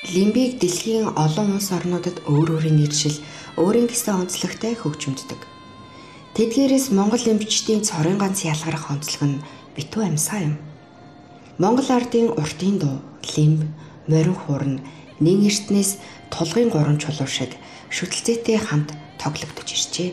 Лимбийг дэлхийн олон улс орнуудад өөр өөрийн нэршил, өөрийн гэсэн онцлогтой хөгжимддөг. Тэдгээрээс Монгол лимбчдийн цорын ганц ялгарах онцлог нь битүү амьсгаа юм. Монгол ардын уртын дуу, лимб, морин хуурн, нэн эртнээс тулгын гурван чулуу шиг шүтэлцээтэй хамт тоглогдож иржээ.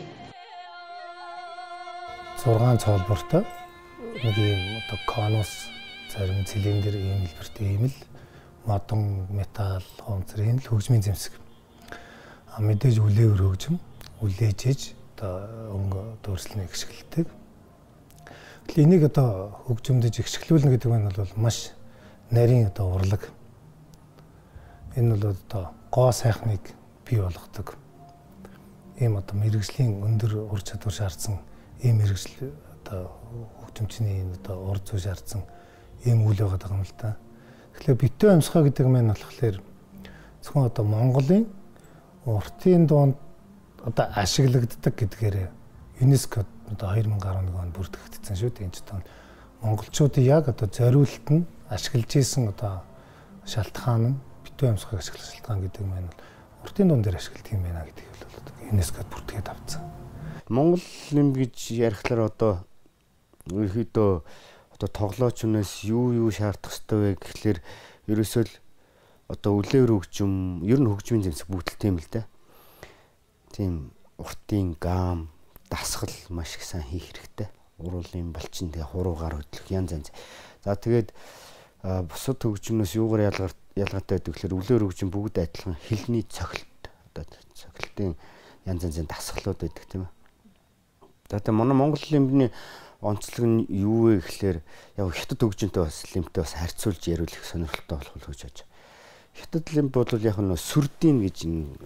6 цолбортой нэг юм конус зарим цилиндр ийм хэлбэртэй ийм л модон металл хонцрын л хөгжмийн зэмсэг. Мэдээж үлээвэр хөгжим, үлээжж өнгө дүүрслэнийг гიშгэлдэг. Тэгэхээр энийг хөгжимдөж гიშгэлүүлнэ гэдэг нь бол маш нарийн урлаг. Энэ бол гоо сайхныг бий болгодог. Ийм мэрэгжлийн өндөр ур чадвар шаардсан ийм мэрэгжил хөгжимчний ур зүй шаардсан ийм үйл байгаа юм л да. Тэгэхээр битүү амьсгаа гэдэг нь болохоор зөвхөн Монголын уртын дуунд ашиглагддаг гэдгээр ЮНЕСКО 2011 онд бүртгэгдсэн шүү дээ. Энэ ч монголчуудын яг зориулалт нь ашиглаж исэн шалтгаан нь битүү амьсгааг ашиглах шалтгаан гэдэг нь уртын дуун дээр ашигладаг юм байна гэдгийг бол ЮНЕСКОд бүртгээд авсан. Монгол лимб гэж ярихлаар ерөөхдөө тоглоочноос юу шаардах ёстой вэ гэхлээр ерөөсөө л үлээвэр хөгжим, ер нь хөгжмийн зэмсэг бүгдэлтэй юм л да. Тийм уртын гам, дасгал маш их сайн хийх хэрэгтэй. Уруулын балчин тэгээ хуруугаар хөдлөх янз янз. За тэгээд бусад хөгжмнөөс юугаар ялгаатай байдаг гэхээр үлээвэр хөгжим бүгд адилхан хэлний цохилт, цохилтын янз янзын дасгалууд байдаг тийм ээ. За тэгээд манай Монгол лимбний онцлог нь юу вэ гэхээр яг хятад хөгжинтэй бас лимбтэй бас харьцуулж яриулах сонирхолтой болох л гэж бодож. Хятад лимб бол яг сүрдийн гэж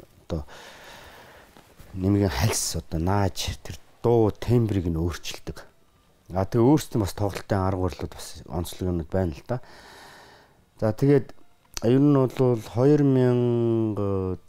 нэмгийн хальс нааж тэр дуу тембрийг нь өөрчилдөг. Тэгээ өөрсдөө бас тоглолтын арга барилууд бас онцлог юмуд байна л да. За тэгээд ер нь бол 2010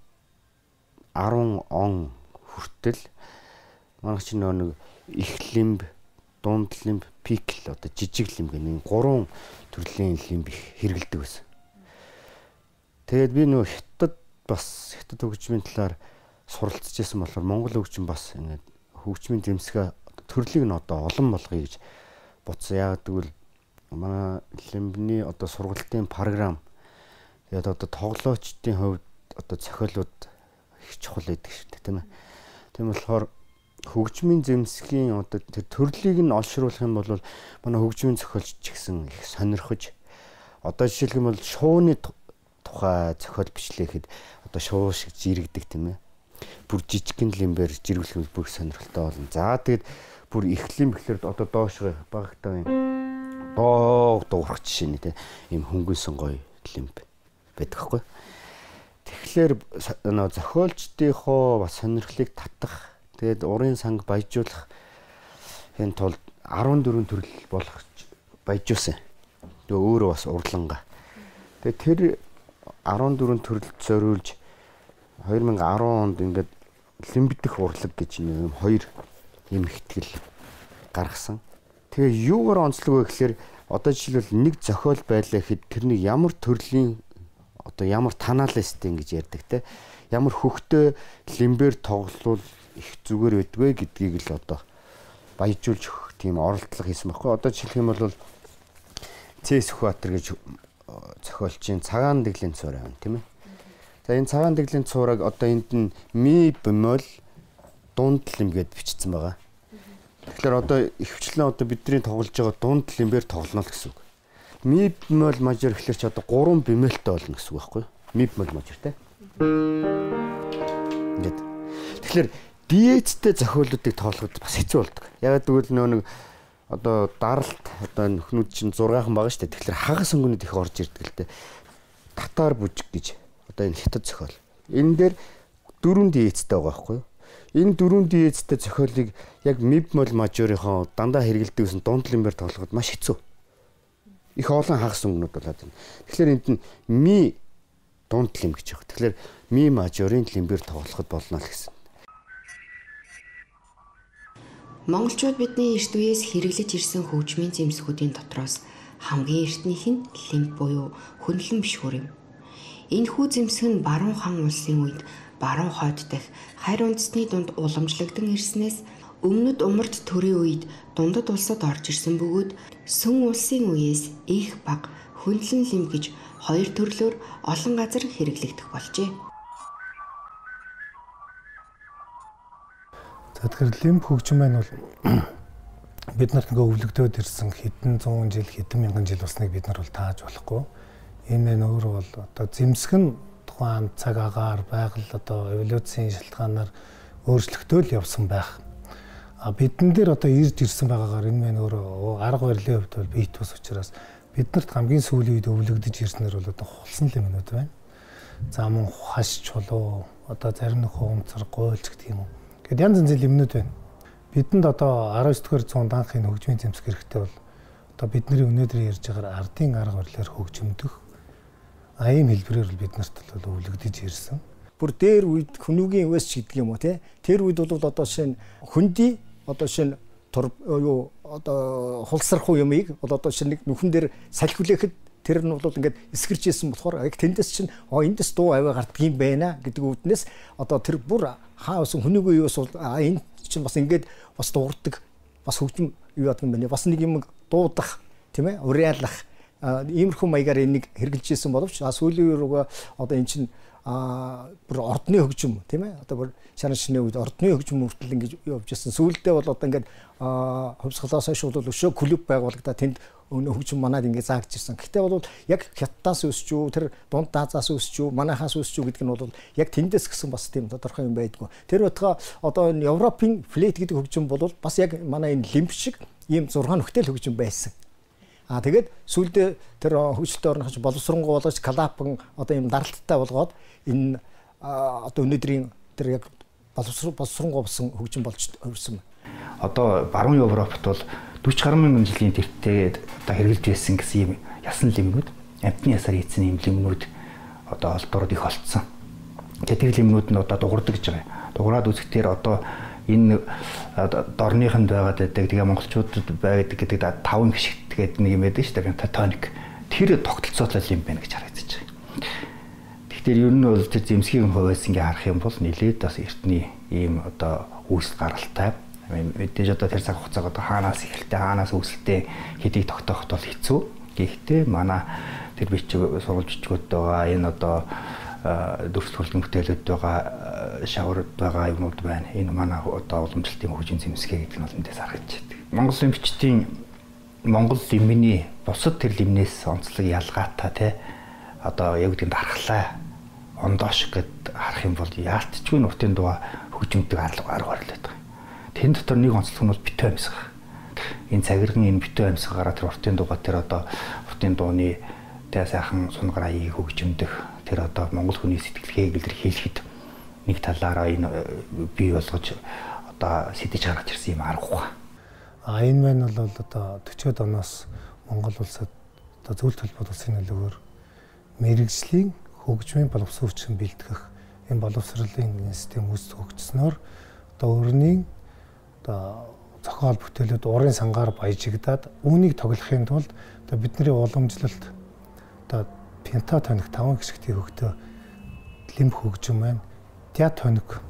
он хүртэл манай чинь нэг их лимб, дунд лимб, пик л жижиг лимб гэх гурван төрлийн лимб хэрэгэлдэг байсан. Тэгээд би хятад хөгжмийн талаар суралцж байсан болохоор Монгол хөгжим бас ингээд хөгжмийн зэмсгээ төрлийг нь олон болгоё гэж бодсон. Яг тэгвэл манай лимбний сургалтын програм тэгээд тоглоочдын хувьд зохиолууд их чухал байдаг шүү дээ, тийм ээ. Тийм болохоор хөгжмийн зэмсгийн тэр төрлийг нь олшруулах юм бол манай хөгжмийн зохиолч ч гэсэн их сонирхож жишээлх юм бол шууны тухай зохиол бичлэхэд шуу шиг жирэгдэг тийм ээ. Бүр жижигхэн лимбээр жиргүүлэх нь бүр сонирхолтой болно. За тэгээд бүр их лимб гэхэлэр доошгоо багтаа юм дуурах жишээ нэ тийм ийм хөнгөнсөн гоё лимб байдаг хгүй. Тэгэхээр зохиолчдынхоо бас сонирхлыг татах, тэгээд урын санг баяжуулах энэ тулд 14 төрөл болгож баяжуулсан. Тэгээ өөрөө бас урлангаа. Тэгээд тэр 14 төрөлд зориулж 2010 онд ингээд лимбдэх урлаг гэж юм хоёр юм ихтгэл гаргасан. Тэгээ юугаар онцлог вэ гэхээр жишээлбэл нэг зохиол байлаа гэхэд тэрний ямар төрлийн ямар танаалистийн гэж ярьдаг те. Ямар хөхтөө лимбээр тоглол их зүгээр байдгүй гэдгийг л баяжуулж өгөх тийм оролдлого хийсэн байхгүй. Жишээлх юм бол Цэс Сүхбаатар гэж зохиолчийн цагаан дэглийн цуур байна тийм ээ. За энэ цагаан дэглийн цуураг энд нь ми бемол дунд лимб гэд бичсэн байгаа. Тэгэхээр ихвчлэн бидний тоглож байгаа дунд лимбээр тоглоно л гэсэн үг. Ми бемол мажор гэхэлэр ч 3 бемолтой болно гэсэн үг байхгүй юу? Ми бемол мажортай. Ингээд. Тэгэхээр диезтэй зохиолуудыг тоглоход бас хэцүү болдог. Яг тэгвэл нэг даралт нөхнүүд чинь 6хан байгаа шүү дээ. Тэгэхээр хагас өнгөнүүд их орж ирдэг л дээ. Татар бүжиг гэж энэ хятад зохиол. Энэ дээр 4 диезтэй байгаа байхгүй юу? Энэ 4 диезтэй зохиолыг яг ми бемол мажорынхоо дандаа хэрэгэлдэг гэсэн дунд лимбээр тоглоход маш хэцүү. Их олон хагас өнгөнүүд болоод байна. Тэгэхээр энд нь ми дунд лимб гэж байгаа. Тэгэхээр ми мажорын лимбээр тоглоход болно л гэсэн. Монголчууд бидний эрт үеэс хэрэглэж ирсэн хөгжмийн зэмсгүүдийн дотроос хамгийн эртнийх нь лимб буюу хөндлөн бишгүүр юм. Энэхүү зэмсэг нь баруун хан улсын үед баруун хойд дахь харь үндэсний дунд уламжлагдсан ирснээс өмнөд умард төрийн үед дундад улсад орж ирсэн бөгөөд сүн улсын үеэс их баг хөндлөн лимб гэж хоёр төрлөөр олон газар хэрэглэгдэх болжээ. Тэгэхээр лимб хөгжим маань бол бид нарт ингээ өвлөгдөөд ирсэн хэдэн зуун жил, хэдэн мянган жил болсныг бид нар бол тааж болохгүй. Энэ өөрөө бол одоо зэмсэг нь тухайн цаг агаар, байгаль одоо эволюцийн шалтгаанаар өөрчлөгдөөл явсан байх. Бидэн дээр одоо ирж ирсэн байгаагаар энэ маань өөрөө арга барилын хувьд бол бие тус учраас биднэрт хамгийн сүүлийн үед өвлөгдөж ирснээр бол одоо хулсан лимнүүд байна. За мөн хаш чулуу, одоо зарим нэг хуумцар, гойлж гэх юм уу. Гэт янз янзын лимнүүд байна. Бидэнд одоо 19-р зуунд анхны хөгжмийн зэмсэг хэрэгтэй бол одоо бидний өнөөдөр ярьж байгаа ардын арга барилаар хөгжимдөх ийм хэлбэрээр бид нарт бол өвлөгдөж ирсэн. Бүр дээр үед хүнүүгийн үс гэдэг юм уу те. Тэр үед бол одоо шинэ хөнди одоо шинэ юу одоо хулсрах юмыг одоо шинэ нэг нүхэн дээр салхилэхэд тэр нь бол ингээд эсгэрч ийсэн болохоор яг тэндээс чинь эндээс дуу аваа гарддаг юм байна гэдэг үүднээс одоо тэр бүр хаасан хүнүүгийн юус бол энэ чинь бас ингээд бас дуурдаг бас хөгжим юу яадаг юм бэ? Бас нэг юм дуудах тийм ээ уриалах иймэрхүү маягаар энийг хэрэгжилж ийсэн боловч сүүлийн үеийн одоо эн чинь бүр ордны хөгжим тийм ээ одоо бүр шаран шинэ үед ордны хөгжим хүртэл ингэж явж ирсэн. Сүүлдээ бол одоо ингээд хувьсгалаас хойш бол өшөө клуб байгуулагдаа тэнд өнөө хөгжим манад ингэ заагж ирсэн. Гэхдээ бол яг хятадаас өсч юу тэр дунд Азаас өсч юу манайхаас өсч юу гэдэг нь бол яг тэндээс гисэн бас тийм тодорхой юм байдгүй. Тэр утгаа одоо энэ Европын флейт гэдэг хөгжим бол бас яг манай энэ лимб шиг ийм 6 нөхцөл хөгжим байсан. Тэгээд сүүлдээ тэр хөгжилтэй орнохч боловсронгуй болгож клапан одоо ийм даралттай болгоод энэ одоо өнөөдрийн тэр яг боловсронгуй болсон хөгжим болж өрсөн. Одоо баруун Европт бол 40 гаруй мянган жилийн тэртээ одоо хэрэгжилж байсан гэсэн юм ясан лимнүүд, амтны ясаар хийсэн юм лимнүүд одоо олдород их олцсон. Тэр лимнүүд нь одоо дуурдаг гэж байгаа. Дуурайд үзэхээр одоо энэ дорныханд байгаад байдаг тэгээ монголчуудад байдаг гэдэг 5 гişгт гэдэг нэг юм байдаг шүү дээ пентатоник. Тэр тогтолцоотой лим байна гэж харагдаж байгаа. Тэгэхээр ер нь бол тэр зэмсгийн хувьас ингээ харах юм бол нэлээд бас эртний ийм одоо үүсэл гаралтай. Мэдээж одоо тэр цаг хугацааг одоо хаанаас эхэлтэй хаанаас үүсэлтэй хэдийг тогтооход бол хэцүү. Гэхдээ манай тэр бичиг сурвалж бичгүүд байгаа энэ одоо дүрс төрлийн бүтээлүүд байгаа шаврууд байгаа юмуд байна. Энэ манай одоо уламжлалтын хөгжим зэмсгээ гэдэг нь бол эндээс харагдаж байдаг. Монгол лимбчдийн Монгол лимний бусад тэр лимнээс онцлог ялгаатай те одоо яг гэдэг нь дархлаа ондоош гэд харах юм бол яалтчгүй нуртын дуга хөгжимдөг арга барил байдаг. Тэн дотор нэг онцлог нь бол битүү амьсгах. Энэ цагирган энэ битүү амьсгаараа тэр уртын дуга тэр одоо уртын дууны тэ сайхан сунгараа хөгжимдөх тэр одоо монгол хүний сэтгэлгээг илэрхийлэхэд нэг талаараа энэ бий болгож одоо сэтэж гаргаж ирсэн юм аргагүй. Энэ маань бол одоо 40-од оноос Монгол улсад одоо зөвлөлт төлбөр улсын нөлөөгөөр мэрэгжлийн хөгжмийн боловсруулалтын бэлтгэх энэ боловсролын систем хөгжснөөр одоо өрний одоо зохиол бүтээлүүд урын сангаар баяжигдаад үүнийг тоглохын тулд одоо бидний уламжлалт одоо пентатоник 5 гişгтийн хөгтөө лимб хөгжим маань диатоник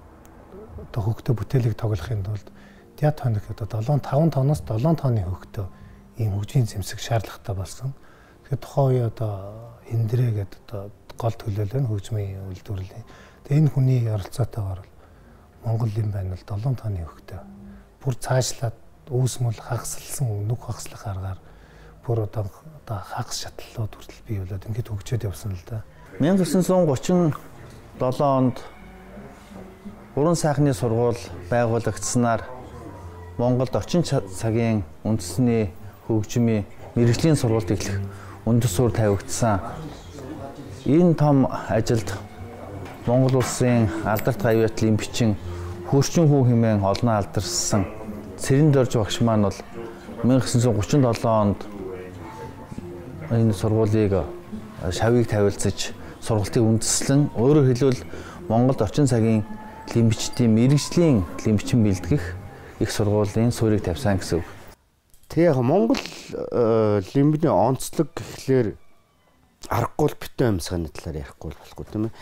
одоо хөгтөө бүтээлийг тоглохын тулд диатоник одоо 5 тоноос 7 тооны хөгтөө ийм хөгжмийн зэмсэг шаардлагатай болсон. Тэгэхээр тухайн үе одоо эндрэ гэдэг одоо гол төлөөлөл нь хөгжмийн үйлдвэрлэлийн. Тэгээ энэ хүний оролцоотойгоор Монгол лимб байна л 7 тооны хөгтөө бүр цаашлаад үүсмэл хагасалсан нүг хагаслах аргаар бүр одоо хагас шатлалууд хүртэл бий болоод ингээд хөгжөөд явсан л да. 1937 онд уран сайхны сургууль байгуулагдсанаар Монголд орчин цагийн үндэсний хөгжмийн мэрэгжлийн сургуульд эхлэх үндэс суурь тавигдсан. Энэ том ажилд Монгол улсын алдарт гавьяат лимбчин Хөрчин хүү хэмээн олон алдарсан Цэрэн Дорж багш маань бол 1937 онд энэ сургуулийг шавыг тавилзаж сургалтыг үндэслэн өөрөөр хэлбэл Монголд орчин цагийн лимбчдийн мэрэгжлийн лимбчин бэлтгэх их сургуулийн суурийг тавьсан гэсэн үг. Тэг яг Монгол лимбний онцлог гэхлээр аргагүй битүү амьсгалын талаар ярихгүй болохгүй тийм ээ.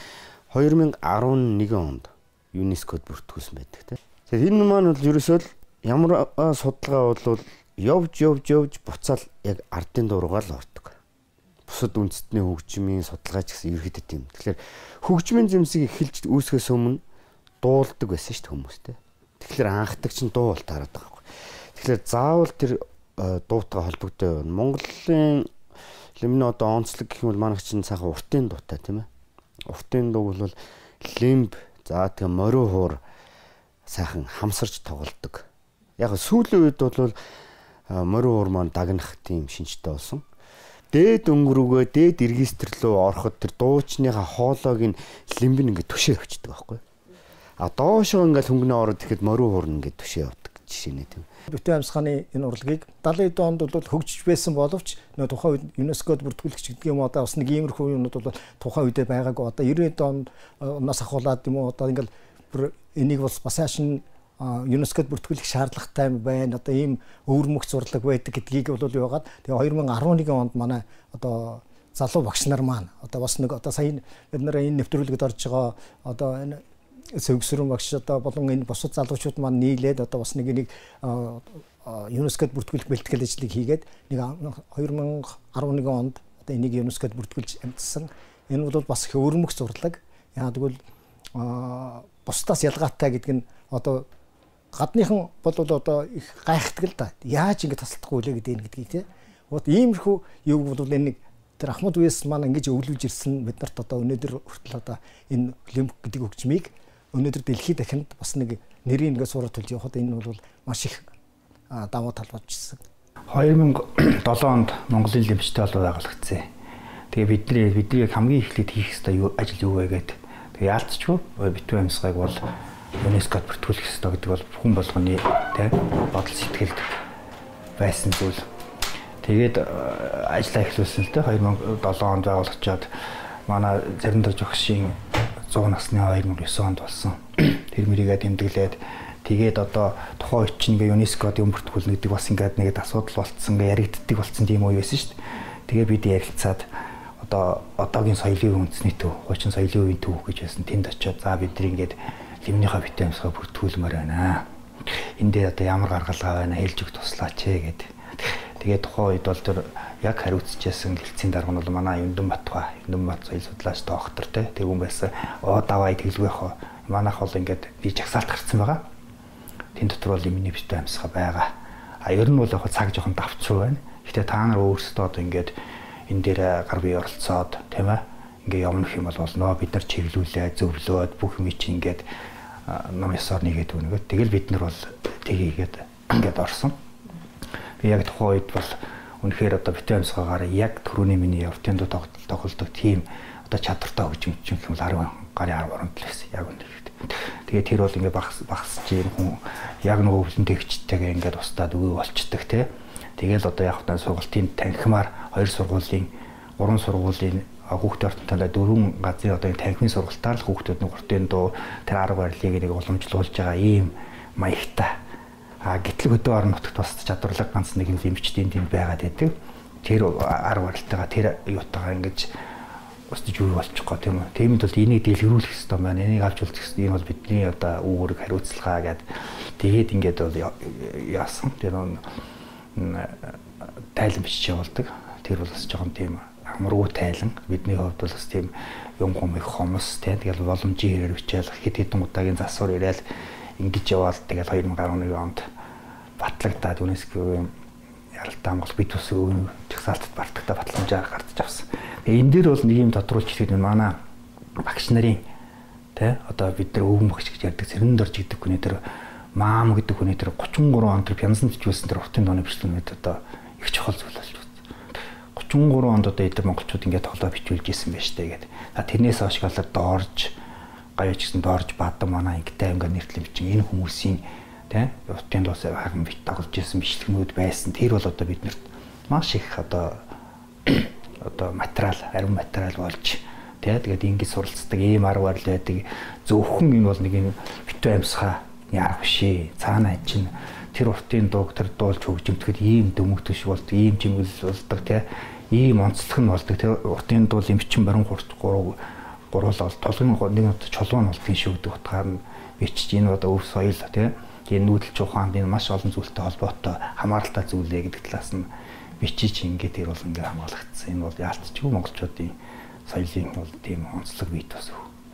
2011 онд ЮНЕСКОд бүртгүүлсэн байдаг тийм. Тэгэхээр энэ маань бол ерөөсөө ямар судалгаа бол явж буцаал яг ардын дуруугаар л ордог. Бусад үндэстний хөгжмийн судалгаач гэсэн ерөөхдөө тийм. Тэгэхээр хөгжмийн зэмсийг эхэлж үүсгэхээс өмнө дуулдаг байсан шүү дээ хүмүүс тийм. Тэгэхээр анхдаг чинь дуу бол таарад байгаа байхгүй. Тэгэхээр заавал тэр дуутайгаа холбогдоо явна. Монголын лимбны одоо онцлог гэх юм бол манайх чинь цаахан уртын дуутай тийм ээ. Уртын дуу бол лимб за тэгээ мориу хуур сайхан хамсарч тоглодог. Яг сүүлийн үед бол мориу хуур маань дагнах тийм шинжтэй болсон. Дээд өнгөрөөгөө дээд регистр рүү ороход тэр дуучныхаа хоолойг нь лимб нь ингээд төшөө явчихдаг байхгүй. А доошоо ингээд хөнгөнөө ороод ирэхэд мориу хуур нь ингээд төшөө явдаг жишээ нэ тийм. Битүү амьсгалын энэ урлагийг 70-д онд бол хөгжиж байсан боловч нөө тухайн үед ЮНЕСКОд бүртгүүлэгч гэдэг юм одоо бас нэг иймэрхүү юмнууд бол тухайн үедээ байгаагүй. Одоо 90-д оноос ахуулаад юм уу одоо ингээд энийг бол бас хаашин ЮНЕСКОд бүртгүүлэх шаардлагатай байна. Одоо ийм өвөрмөх зурлаг байдаг гэдгийг бол яагаад тэгээ 2011 онд манай одоо залуу багш нар маань одоо бас нэг одоо сая бид нэр энэ нэвтрүүлэгт орж байгаа одоо энэ сөвгсрэн багш одоо болон энэ бусад залуучууд маань нийлээд одоо бас нэг ЮНЕСКОд бүртгүүлэх бэлтгэл ажлыг хийгээд нэг 2011 онд одоо энийг ЮНЕСКОд бүртгүүлж амжсан. Энэ бол бас их өвөрмөх зурлаг. Яа тэгвэл бусдаас ялгаатай гэдэг нь одоо гадныхан бол одоо их гайхдаг л да. Яаж ингэ тасалдахгүй лээ гэдгийг тийм. Вот иймэрхүү юу бол энэ нэг тэр Ахмад Вэс маань ингэж өвлөж ирсэн биднэрт одоо өнөөдөр хүртэл одоо энэ лимб гэдэг хөгжмийг өнөөдөр дэлхийд дахинд бас нэг нэрийг ингэ сураад төлж явахад энэ бол маш их давуу тал болж ирсэн. 2007 онд Монголын лимбчтэй холбоо байгуулагдсан. Тэгээ бидний хамгийн эхлээд хийх ёстой ажил юу вэ гэдэг. Тэгээ яалтчгүй битүү амьсгалыг бол ЮНЕСКОд бүртгүүлэх ёстой гэдэг бол хүн болгоны тий бодол сэтгэлд байсан зүйл. Тэгээд ажиллаа эхлүүлсэн л дээ 2007 онд байгуулагдаад манай Заримдор жогшийн 100 насны 2009 онд болсон. Тэр мөрийгээ тэмдэглээд тэгээд одоо тухайн үед чинь ингээ ЮНЕСКОд юм бүртгүүлнэ гэдэг бас ингээд нэг асуудал болцсон, ингээ яригддаг болцсон тийм үе байсан шүү дээ. Тэгээд бид ярилцаад одоо одоогийн соёлын үндэсний төв, хуучин соёлын үеийн төв гэж байсан. Тэнд очиод за бид нар ингээд лимнийхаа битүү амьсгаа бүртгүүлмээр байна. Энд дээр одоо ямар гаргалгаа байна, хэлж өгөх туслаач гэд. Тэгээд тухайн үед бол тэр яг хариуцчихсан гэлцийн дарга нь бол манай Юндан Бат соёл судлаач доктор тэг хүн байсан. Давай тэглгүй яах вэ? Манайх бол ингээд би жагсаалт гарцсан байгаа. Тэнд дотор бол лимний битүү амьсгаа байгаа. А ер нь бол яг цаг жоохон давцуу байна. Гэтэ та нар өөрсдөө одоо ингээд энэ дээр гар бие оролцоод тийм ээ ингээ явах юм бол болно. Бид нар чиглүүлээ, зөвлөөд бүх юм чинь ингээд ном ёсоор нэгээд өгнөгөө. Тэгэл бид нар бол тгийгээд ингээд орсон. Би яг тухайн үед бол үнэхээр одоо битүү амьсгаагаар яг түрүүний миний явтын дуу тоглолдог тийм одоо чадвартай хөгжимч юм бол 10 гарын 10 онд л байсан. Яг үнэ. Тэгээд тэр бол ингээ багсч юм хүн яг нөгөө өвлөн тэгчтэйгээ ингээд устдаад өвөө болчдөг тий. Тэгэл одоо яг та сургалтын танхимаар 2 сургуулийн 3 сургуулийн хүүхдийн ортонтой 4 газрын одоо танхимын сургалтаар л хүүхдүүд нь уртын дуу тэр арга барилыг нэг уламжлуулж байгаа ийм маягтай. Гэтэл хөдөө орон нутагт бас чадварлаг ганц нэгэн лимбчдийн тэнд байгаад байдаг. Тэр арга барилтайгаа тэр юутайгаа ингэж устж юу болчихгоо тийм үү. Тиймд бол энийг дэлгэрүүлэх хэрэгтэй байна. Энийг авч үлдэх хэрэгтэй. Энэ бол бидний одоо үүрэг хариуцлага гэд тэгээд ингээд бол яасан. Тэр тайлан бичиж явуулдаг. Тэр бол бас жоохон тийм амаргүй тайлан. Бидний хувьд бол бас тийм юм их хомос тийм. Тэгэл боломжийн хэрэг бичээл хэд хэдэн удаагийн засвар ирээл ингэж яваад тэгэл 2011 онд батлагдаад ЮНЕСКОгийн яралтай Монгол бит ус жагсаалтад бартагтай батламжаар гардаж авсан. Тэгээ энэ дээр бол нэг юм тодруулж хэлэхэд манай багш нарын тий одоо бид нар өвгөн багш гэж ярьдаг Цэрэндор гэдэг хүний тэр маам гэдэг хүний тэр 33 он тэр пянсан бичүүлсэн тэр уртын дооны бичлэгнүүд одоо их чухал зүйл болж байна. 33 онд одоо эдгээр монголчууд ингээд тоглоо бичүүлж исэн байж тээ гэдэг. Тэрнээс хойш галаад доорж гавьяа ч гэсэн доорж бадан манай ингээд ингээд нэртлэн бичин энэ хүмүүсийн тий уртын доос хаган бит тоглож исэн бичлэгнүүд байсан. Тэр бол одоо биднэрт маш их одоо материал, ариун материал болж тий тэгээд ингэж суралцдаг ийм арга барил байдаг. Зөвхөн энэ бол нэг юм битүү амьсгаа яарах бишээ. Цаанаа чинь тэр уртын дууг тэр дуулж хөгжимтгэд ийм дөмөгдөж болдог, ийм жимгэл болдог тий. ийм онцлог нь болдог. Тэр уртын дуул эмчин барин 3 гуруулал толгын нэг чулуун болдгийн шүү гэдэг утгаар нь бичиж энэ одоо өв соёл тий энэ нүүдэл чухаанд энэ маш олон зүйлтэй холбоотой хамааралтай зүйлээ гэдэг талаас нь бичиж ингээд тэр бол ингээ хамгаалагдсан. Энэ бол яалтчгүй монголчуудын соёлын бол тийм онцлог бит бас.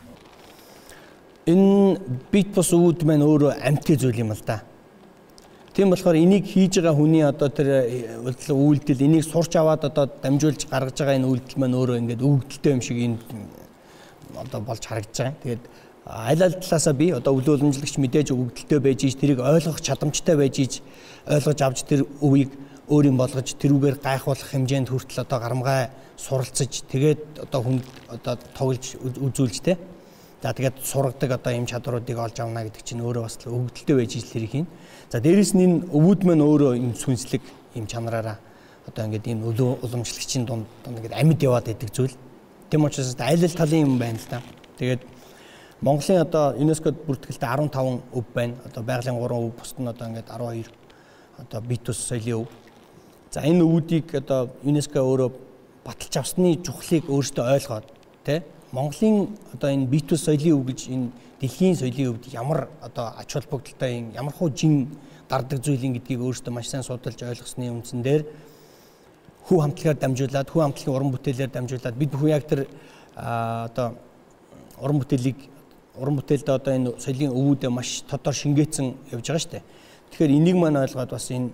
Энэ бит бас үүд маань өөрөө амьтгий зүйл юм л да. Тийм болохоор энийг хийж байгаа хүний одоо тэр үйлдэл энийг сурч аваад одоо дамжуулж гаргаж байгаа энэ үйлдэл маань өөрөө ингээд өгөгдөлтэй юм шиг энэ одоо болж харагдаж байгаа. Тэгээд аль аль талаасаа би одоо өвлөө уламжлагч мэдээж өгөгдөлтэй байж иж тэрийг ойлгох чадамжтай байж иж ойлгож авч тэр өвийг өөрийн болгож тэрүүгээр гайхуулах хэмжээнд хүртэл одоо гарамгай суралцж тэгээд одоо хүнд одоо тоглож үзүүлж тэ. За тэгээд сургадаг одоо юм чадруудыг олж авна гэдэг чинь өөрөө бас өгөгдөлтэй байж иж тэрийг хийн. За дээрэс нь энэ өвүүд маань өөрөө энэ сүнслэг юм чанараараа одоо ингээд энэ өвлөө уламжлагчийн дунд ингээд амьд яваад идэг зүйл. Тэм учраас аль аль талын юм байна л да. Тэгээд Монголын одоо ЮНЕСКОд бүртгэлтэй 15 өв байна. Одоо байгалийн 3 өв, бусд нь одоо ингээд 12 одоо бит ус соёлын өв. За энэ өвүүдийг одоо ЮНЕСКО өөрөө баталж авсны чухлыг өөртөө ойлгоод тий Монголын одоо энэ бит ус соёлын өв гэж энэ дэлхийн соёлын өвд ямар одоо ач холбогдолтой юм ямар хуу жин гардаг зүйлийн гэдгийг өөртөө маш сайн судалж ойлгосны үндсэн дээр хүү хамтлагаар дамжуулаад хүү хамтлагийн уран бүтээлээр дамжуулаад бид бүхэн яг тэр одоо уран бүтээлд одоо энэ соёлын өвүүдээ маш тодор шингээсэн явж байгаа шүү дээ. Тэгэхээр энийг маань ойлгоод бас энэ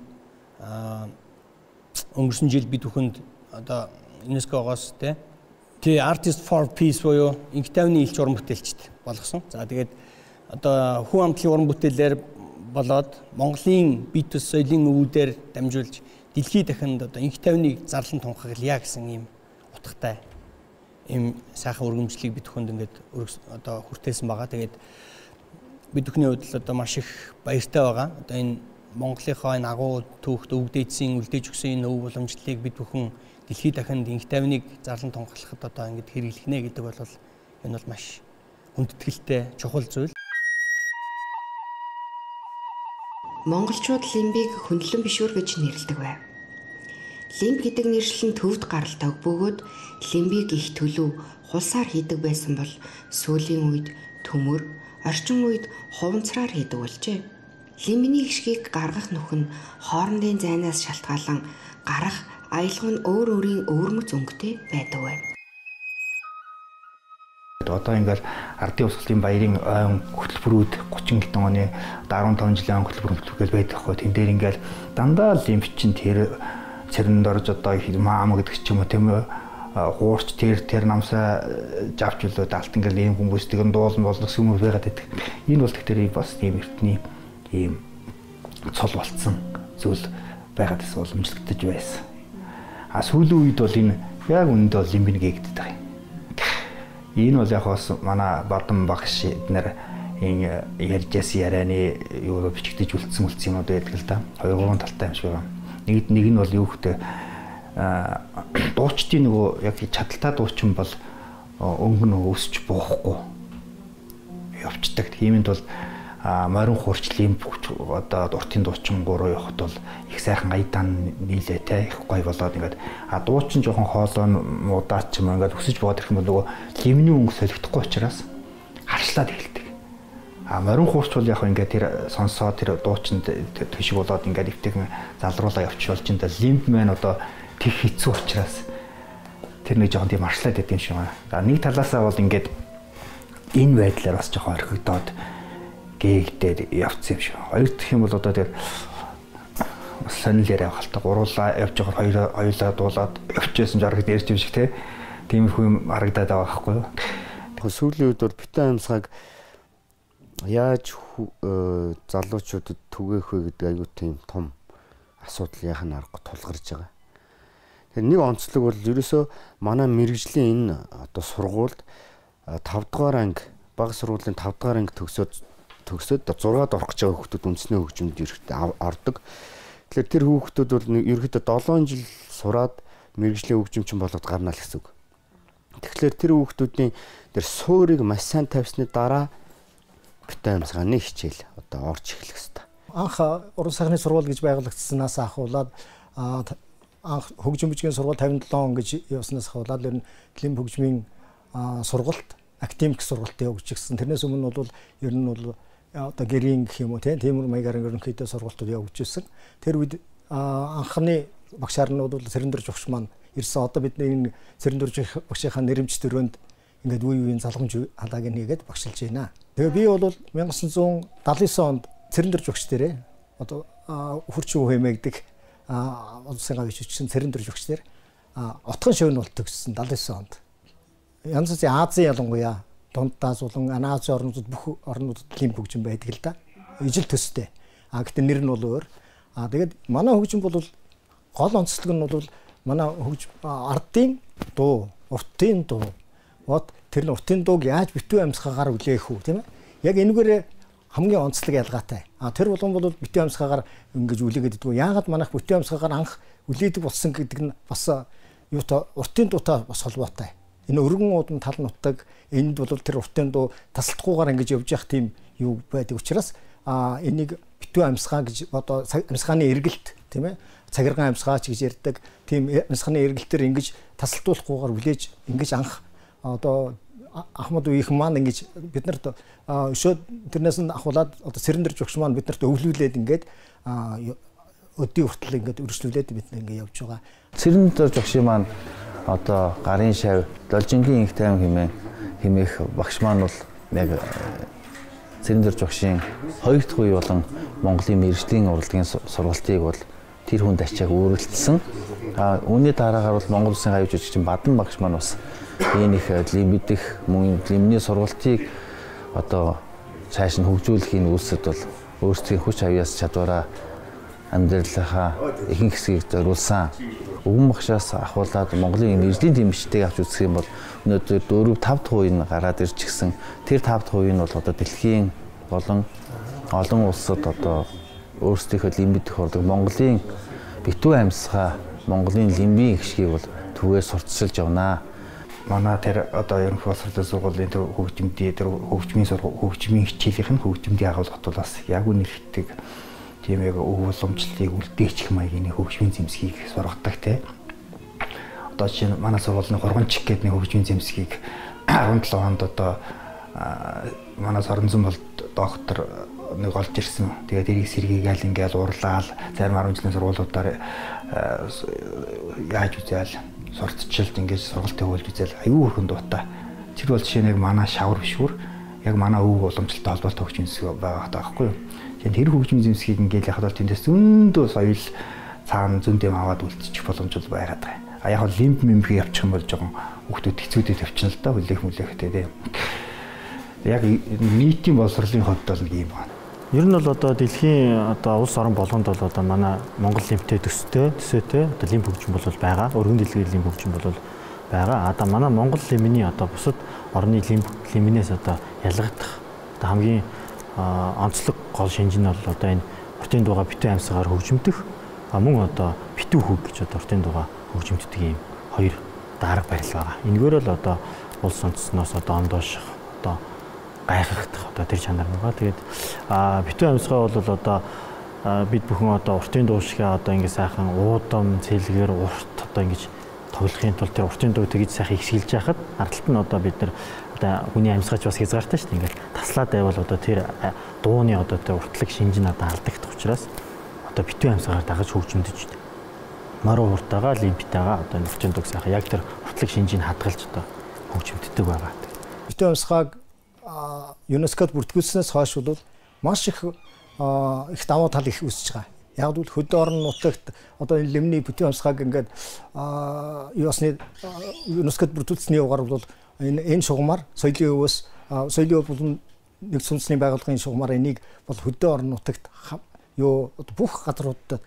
өнгөрсөн жил бид бүхэнд одоо ЮНЕСКО-гоос тий Artist for Peace буюу инх тайвны элч уран бүтээлчд болгосон. За тэгээд одоо хүү хамтлагийн уран бүтээлээр болоод Монголын бит ус соёлын өвүүдээр дамжуулж дэлхийд дахинд одоо инх тайвныг зарлан тунхаглая гэсэн ийм утгатай ийм сайхан өргөмжлөлийг бид бүхэнд ингээд одоо хүртээсэн байгаа. Тэгээд бид бүхний хувьд одоо маш их баяртай байгаа. Одоо энэ Монголынхоо энэ агуу түүхт өвдөөдсөн үлдээж өгсөн энэ өв уламжлалыг бид бүхэн дэлхийд дахинд инх тайвныг зарлан тунхаглахад одоо ингээд хэрэглэх нэ гэдэг бол энэ бол маш хүндэтгэлтэй чухал зүйл. Монголчууд лимбийг хөндлөн бишүүр гэж нэрлэдэг байв. Лимб гэдэг нэршил нь төвд гаралтай бөгөөд лимбийг их төлөв хулсаар хийдэг байсан бол сүүлийн үед төмөр, орчин үед хуванцраар хийдэг болжээ. Лимбний гიშгийг гаргах нүх нь хоорондын зайнаас шалтгаалan гарах аялга нь өөр өөрийн өвөрмөц өнгөтэй байдаг байв. Одоо ингээл ардын усгалын баярын ойн хөтөлбөрүүд 30 хэдэн оны 15 жилийн хөтөлбөр байдаг хөө тэн дээр ингээл дандаа лимб чинь тэр цэрэнд орж одоо маам гэдэг ч юм уу тийм үү хуурч тэр намсаа жавч үлээд алт ингээл ийм хүмүүс тэгэн дуулан болгох юм уу байгаад байдаг. Энэ бол тэгэхээр бас тийм эртний ийм цол болцсон зүйл байгаад бас уламжлагдаж байсан. А сүүлийн үед бол энэ яг үүнд бол лимб нэгэгддэг байгаа юм. Энэ бол яг бас манай Бадам багш эднэр энэ ярьжсэн ярианы юу бичигдэж үлдсэн юмуд байдаг л да. 2-3 талтай юм шиг байна. Нэг нь бол юу гэхтэй дуучдын нөгөө яг чадaltaй дуучин бол өнгө нөгөө өсч буухгүй явцдаг. Тиймэнд бол морин хуурч лимб одоо уртын дуучин гуруу явахд бол их сайхан аядан нийлээ те их гоё болоод ингээд дуучин жоохон хоолой муудаач юм ингээд өсөж боод ирэх юм бол нөгөө лимний өнгө солигдохгүй учраас харшлаад эхэлдэг. Морин хуурч бол яг ингээд тэр сонсоо тэр дуучин төшиг болоод ингээд өвтгөн залруулаа явчих болж энэ лимб маань одоо тэг хэцүү учраас тэр нэг жоохон тийм харшлаад идэв юм шиг байна. Нэг талаасаа бол ингээд энэ байдлаар бас жоохон орхигдоод гээгдээд явцсан юм шиг. Хоёр дахь юм бол одоо тэр сонир яриа халтаа гуруулаа явж байгаа хоёулаа дуулаад явчихсан жаргад ярьж юм шиг тиймэрхүү юм харагдаад байгаа байхгүй юу. Сүүлийн үед бол битэн амьсгаг яаж залуучуудад түгээх вэ гэдэг аюу тийм том асуудал яхаа аргагүй тулгарч байгаа. Тэгэхээр нэг онцлог бол ерөөсөө манай мэрэгжлийн энэ одоо сургуульд 5 дугаар анги бага сургуулийн 5 дугаар анги төгсөөд 6-ад орох гэж байгаа хүүхдүүд үндэсний хөгжимд ордог. Тэгэхээр тэр хүүхдүүд бол ерөөхдөө 7 жил сураад мэрэгжлийн хөгжимчин болоод гарна л гэсэн үг. Тэгэхээр тэр хүүхдүүдийн тэр суурийг маш сайн тавьсны дараа битэн амьсгааны хичээл одоо орж эхлэх хэрэгтэй. Анх уран сайхны сургууль гэж байгуулагдсанаас ахуулаад анх хөгжим бүжгийн сургууль 57 он гэж явснаас хаваад ер нь Лимб хөгжмийн сургуульд академик сургуульд явж гисэн. Тэрнээс өмнө бол ер нь бол одоо гэрийн гэх юм уу тийм маягаар ерөнхийдөө сургуультууд явж ирсэн. Тэр үед анхны багшаар нь бол Цэрэндэр Жогш маань ирсэн. Одоо бидний энэ Цэрэндэр багшийнхаа нэрэмж төрөнд ингээд үе үеийн залгамж халааг нэгээд багшилж байна. Тэгээ би бол 1979 онд Цэрэндэр Жогш дээрээ одоо хурчин хэмээгдэг улсын гавьч хүчин Цэрэндэр Жогш дээр отхон шивнэ болт төгссөн 79 онд. Янз бүрийн Азийн ялангуяа дундаас болон Азийн орнуудад бүх орнуудад Лимб хөгжим байдаг л да. Ижил төстэй. Гэхдээ нэр нь бол өөр. Тэгээд манай хөгжим бол гол онцлог нь бол манай ардын дуу, уртын дуу. Вот тэр нь уртын дууг яаж битүү амьсгаагаар үлээх үү, тийм ээ? Яг энэгээр хамгийн онцлог ялгаатай. Тэр болгон бол битүү амьсгаагаар ингэж үлээгээд идэггүй. Яагаад манайх битүү амьсгаагаар анх үлээдэг болсон гэдэг нь бас юутай уртын дуутай бас холбоотой. Энэ өргөн уудын тал нутаг энд бол тэр уртын дуу тасалтгүйгээр ингэж явж явах тийм юу байдаг учраас энийг битүү амьсгаа гэж одоо амьсгааны эргэлт тийм ээ цагирган амьсгаач гэж ярьдаг тийм амьсгааны эргэлтээр ингэж тасалтуулахгүйгээр үлээж ингэж анх одоо Ахмад үеийнхэн маань ингэж биднэрт өшөөд тэрнээс нь ахуулаад одоо Цэрэндэр Жогш маань биднэрт өвлүүлээд ингээд өдний хүртэл ингээд өргөжлүүлээд бид ингээд явж байгаа. Цэрэндэр Жогшийн маань одоо гарын шав Должингийн инх тайван хэмээх багш маань бол яг Цэрэндэр Жогшийн 2 дахь үе болон Монголын мэргэжлийн урлагийн сургалтыг бол тэр хүнд ачааг өөрлөлдсөн. Үүний дараагаар бол Монгол Улсын гавьч жүжигчин Бадан багш маань бас энэ их лимбидэх мөн лимний сургалтыг одоо цааш нь хөгжүүлэхийн үүсэд бол өөрсдийн хүч авьяас чадвараа амьдралынхаа ихэнх хэсгийг зориулсан. Өвгөн багшаас ахуулаад Монголын мэргэжлийн тэмцээг авч үзэх юм бол өнөөдөр 4-5 дахь үе нь гараад ирж гисэн. Тэр 5 дахь үе нь бол одоо дэлхийн болон олон улсад одоо өөрсдийнхөө лимбидэх урдаг Монголын битүү амьсгаа Монголын лимбийн гişгийг бол түгээр сурталчилж явнаа. Манай тэр одоо ерөнхий боловсролын сургуулийн тэр хөгжмийн хичээлийнх нь хөгжмөдийн агуулгад бол бас яг үнэрхдэг тийм яг өв уламжлалыг үлдээчих маягийн хөгжмийн зэмсгийг сургадаг те. Одоо чинь манай сургуулийн Гурганчиг гэдэг нэг хөгжмийн зэмсгийг 17 онд одоо манай Соронзон бол доктор нэг олж ирсэн. Тэгээд эрийг сэргийгээл ингээл урлаал зарим 10 жилийн сургуулиудаар яаж үзээл сурталчилт ингэж сургалтыг хөлж үзээл аюу өрхөн дуутай. Тэр бол жишээ нь яг манай шавар бишвэр яг манай өв уламжлалтай холбоотой хөгжмийн зэмсэг байгаа байхгүй юу? Тэгэхээр тэр хөгжмийн зэмсгийг ингээл яхад бол тэндээс зөндөө соёл цаана зөндөм аваад үлдчих боломж бол байгаад байгаа. Яг бол лимб мэмхийг явчих юм бол жоохон хүүхдүүд хэцүүдэд тавьчихна л да хүлээх мүлээхтэй тийм. Яг нийтийн боловсролын хувьд бол ийм байна. Ер нь бол одоо дэлхийн одоо улс орон болгонд бол одоо манай Монгол лимбтэй төсөөтэй одоо лимб хөгжим бол байгаа. Өргөн дэлхийн лимб хөгжим бол байгаа. Одоо манай Монгол лимбний одоо бусад орны лимбнээс одоо ялгагдах одоо хамгийн онцлог гол шинж нь бол одоо энэ уртын дууга битүү амьсгаар хөгжимдөх мөн одоо битүү хөг гэж одоо уртын дууга хөгжимддэг ийм хоёр дарга барил байгаа. Энэгээр л одоо улс онцсноос одоо ондооших одоо гайхахдах одоо тэр чанар байгаа. Тэгээд битүү амьсгаа бол одоо бид бүхэн одоо уртын дуу шиг одоо ингэ сайхан уудам, цэлгэр, урт одоо ингэж тоглохын тулд тэр уртын дуу тэгж сайхан ихсгэлж яхад ардталт нь одоо бид нар одоо хүний амьсгаач бас хязгаартай шүү дээ. Ингээд таслаад байвал одоо тэр дууны одоо тэр уртлаг шинж нь одоо алдагдах учраас одоо битүү амьсгаар дагаж хөгжимдөж дээ. Маруу хуртаага, лимбитаага одоо уртын дууг сайхан яг тэр уртлаг шинжийг хадгалж одоо хөгжимддөг байгаа. Битүү амьсгааг ЮНЕСКОд бүртгүүлснээс хойш бол маш их давуу тал их үүсэж байгаа. Яг л хөдөө орон нутагт одоо лимний битүү амьсгааг ингээд юусны ЮНЕСКОд бүртгүүлсний угаар бол энэ шугамар соёлын өвөөс соёлын өв болон нэг сүнсний байгууллагын шугамар энийг бол хөдөө орон нутагт бүх газруудад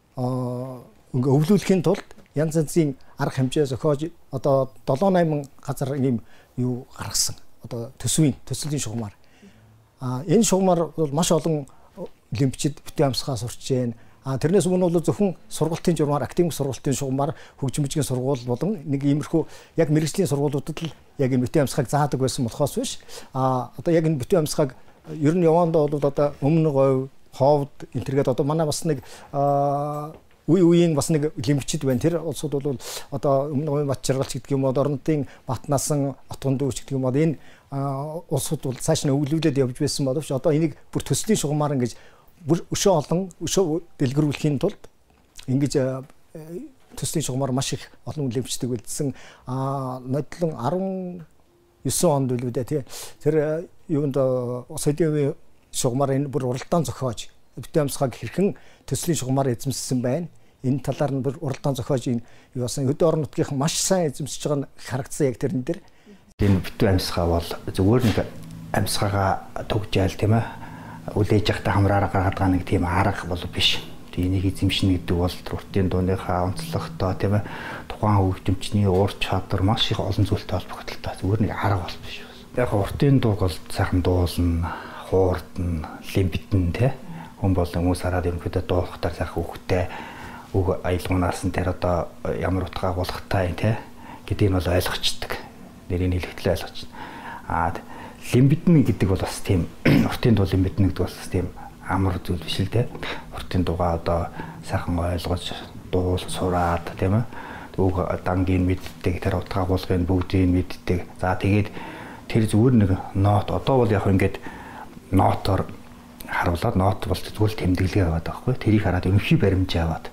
ингээ өвлүүлэхийн тулд янз янзын арга хэмжээ зохиож одоо 7-8 газар ийм юу гаргасан. Одоо төслийн шугамар. Энэ шугамар бол маш олон лимбчид битүү амьсгаа сурч जैन. Тэрнээс өмнө бол зөвхөн сургалтын журмаар академик сургалтын шугамар хөгжимжгийн сургууль болон нэг иймэрхүү яг мэргэжлийн сургуулиудад л яг энэ битүү амьсгааг заадаг байсан болохоос биш. Одоо яг энэ битүү амьсгааг ер нь явандаа бол одоо өмнө говь, ховд энэ төргээд одоо манай бас нэг үеийн бас нэг лимбчд байна. Тэр улсууд бол одоо өмнө бат жаргалч гэдэг юм уу, орнотын Батнасан, Отгон дүүч гэдэг юм уу энэ улсууд бол цааш нь өвлүүлээд явж байсан боловч одоо энийг бүр төслийн шугамаар ингэж бүр өшөө дэлгэрүүлэхийн тулд ингэж төслийн шугамаар маш их олон лимбчдэг үлдсэн. Нодлон 19 онд үлдээ тий. Тэр юунд Содиевын шугамаар энэ бүр уралдаан зохиож битүү амьсгааг хэрхэн төслийн шугамаар эзэмссэн байна. Энэ талаар нь бүр уралдаан зохиож энэ юу басан өдөө орон нутгийн маш сайн эзэмсэж байгаа нь харагдсан яг тэрэн дээр. Энэ битүү амьсгаа бол зөвхөн нэг амьсгаагаа төгжаал тийм ээ. Үлээж явахдаа хамраараа гаргаад байгаа нэг тийм арга бол биш. Энийг эзэмшнэ гэдэг бол уртын дууныхаа онцлогтой тийм ээ. Тухайн хөгжимчний уур чадвар маш их олон зүйлтэй холбогдолтой. Зөвхөн нэг арга бол биш. Яг уртын дууг бол сайхан дуулна, хуурдна, лимбитэн тийм хүн болон хүмүүс хараад ерөнхийдөө дуулахтаар сайхан үхтэй үг аялгуунаас нь тэр одоо ямар утгаа болохтай тий гэдгийг бол ойлгочдөг. Нэрийн хэлхтлээ ойлгочно. Лимбитэн гэдэг бол бас тийм уртын дуу лимбитэн гэдэг бас тийм амар зүйл биш л тий. Уртын дуугаа одоо сайхан ойлгож дуул сураад тийм ээ. Үг дангийн мэддэг, тэр утгаа болгын бүгдийг мэддэг. За тэгээд тэр зүгээр нэг нот одоо бол яг ингээд нотоор харуулад нот бол зүгээр тэмдэглэгээ аваад байгаа байхгүй. Тэрийг хараад ерөнхий баримж аваад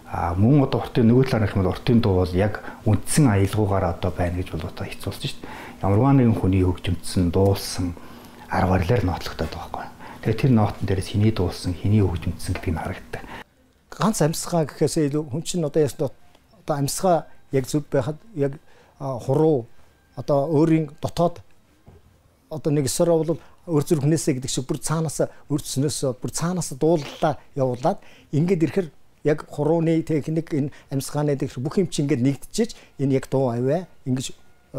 мөн одоо уртын нөгөө талаар гэх юм бол уртын дуу бол яг үндсэн аялгуугаар одоо байна гэж бол одоо хэцүүлсэн шүү дээ. Ямарваа нэгэн хүний хөгжимдсөн дуулсан арга барилаар нотлогдоод байгаа байхгүй. Тэгэхээр тэр нотон дээрээс хэний дуулсан, хэний хөгжимдсөн гэдгийг нь харагддаг. Ганц амьсгаа гэхээсээ илүү хүн чинь одоо ястаа одоо амьсгаа яг зүв байхад яг хуруу одоо өөрийн дотоод одоо нэг эсрэг бол өөр зүрх хүнээсээ гэдэг шиг бүр цаанаас өрцснөөс бүр цаанаас дууллаа явуулаад ингээд ирэхэр яг хурууны техник энэ амьсгааны дэх бүх юм чинь ингээд нэгдчихэж энэ яг дуу аваа ингэж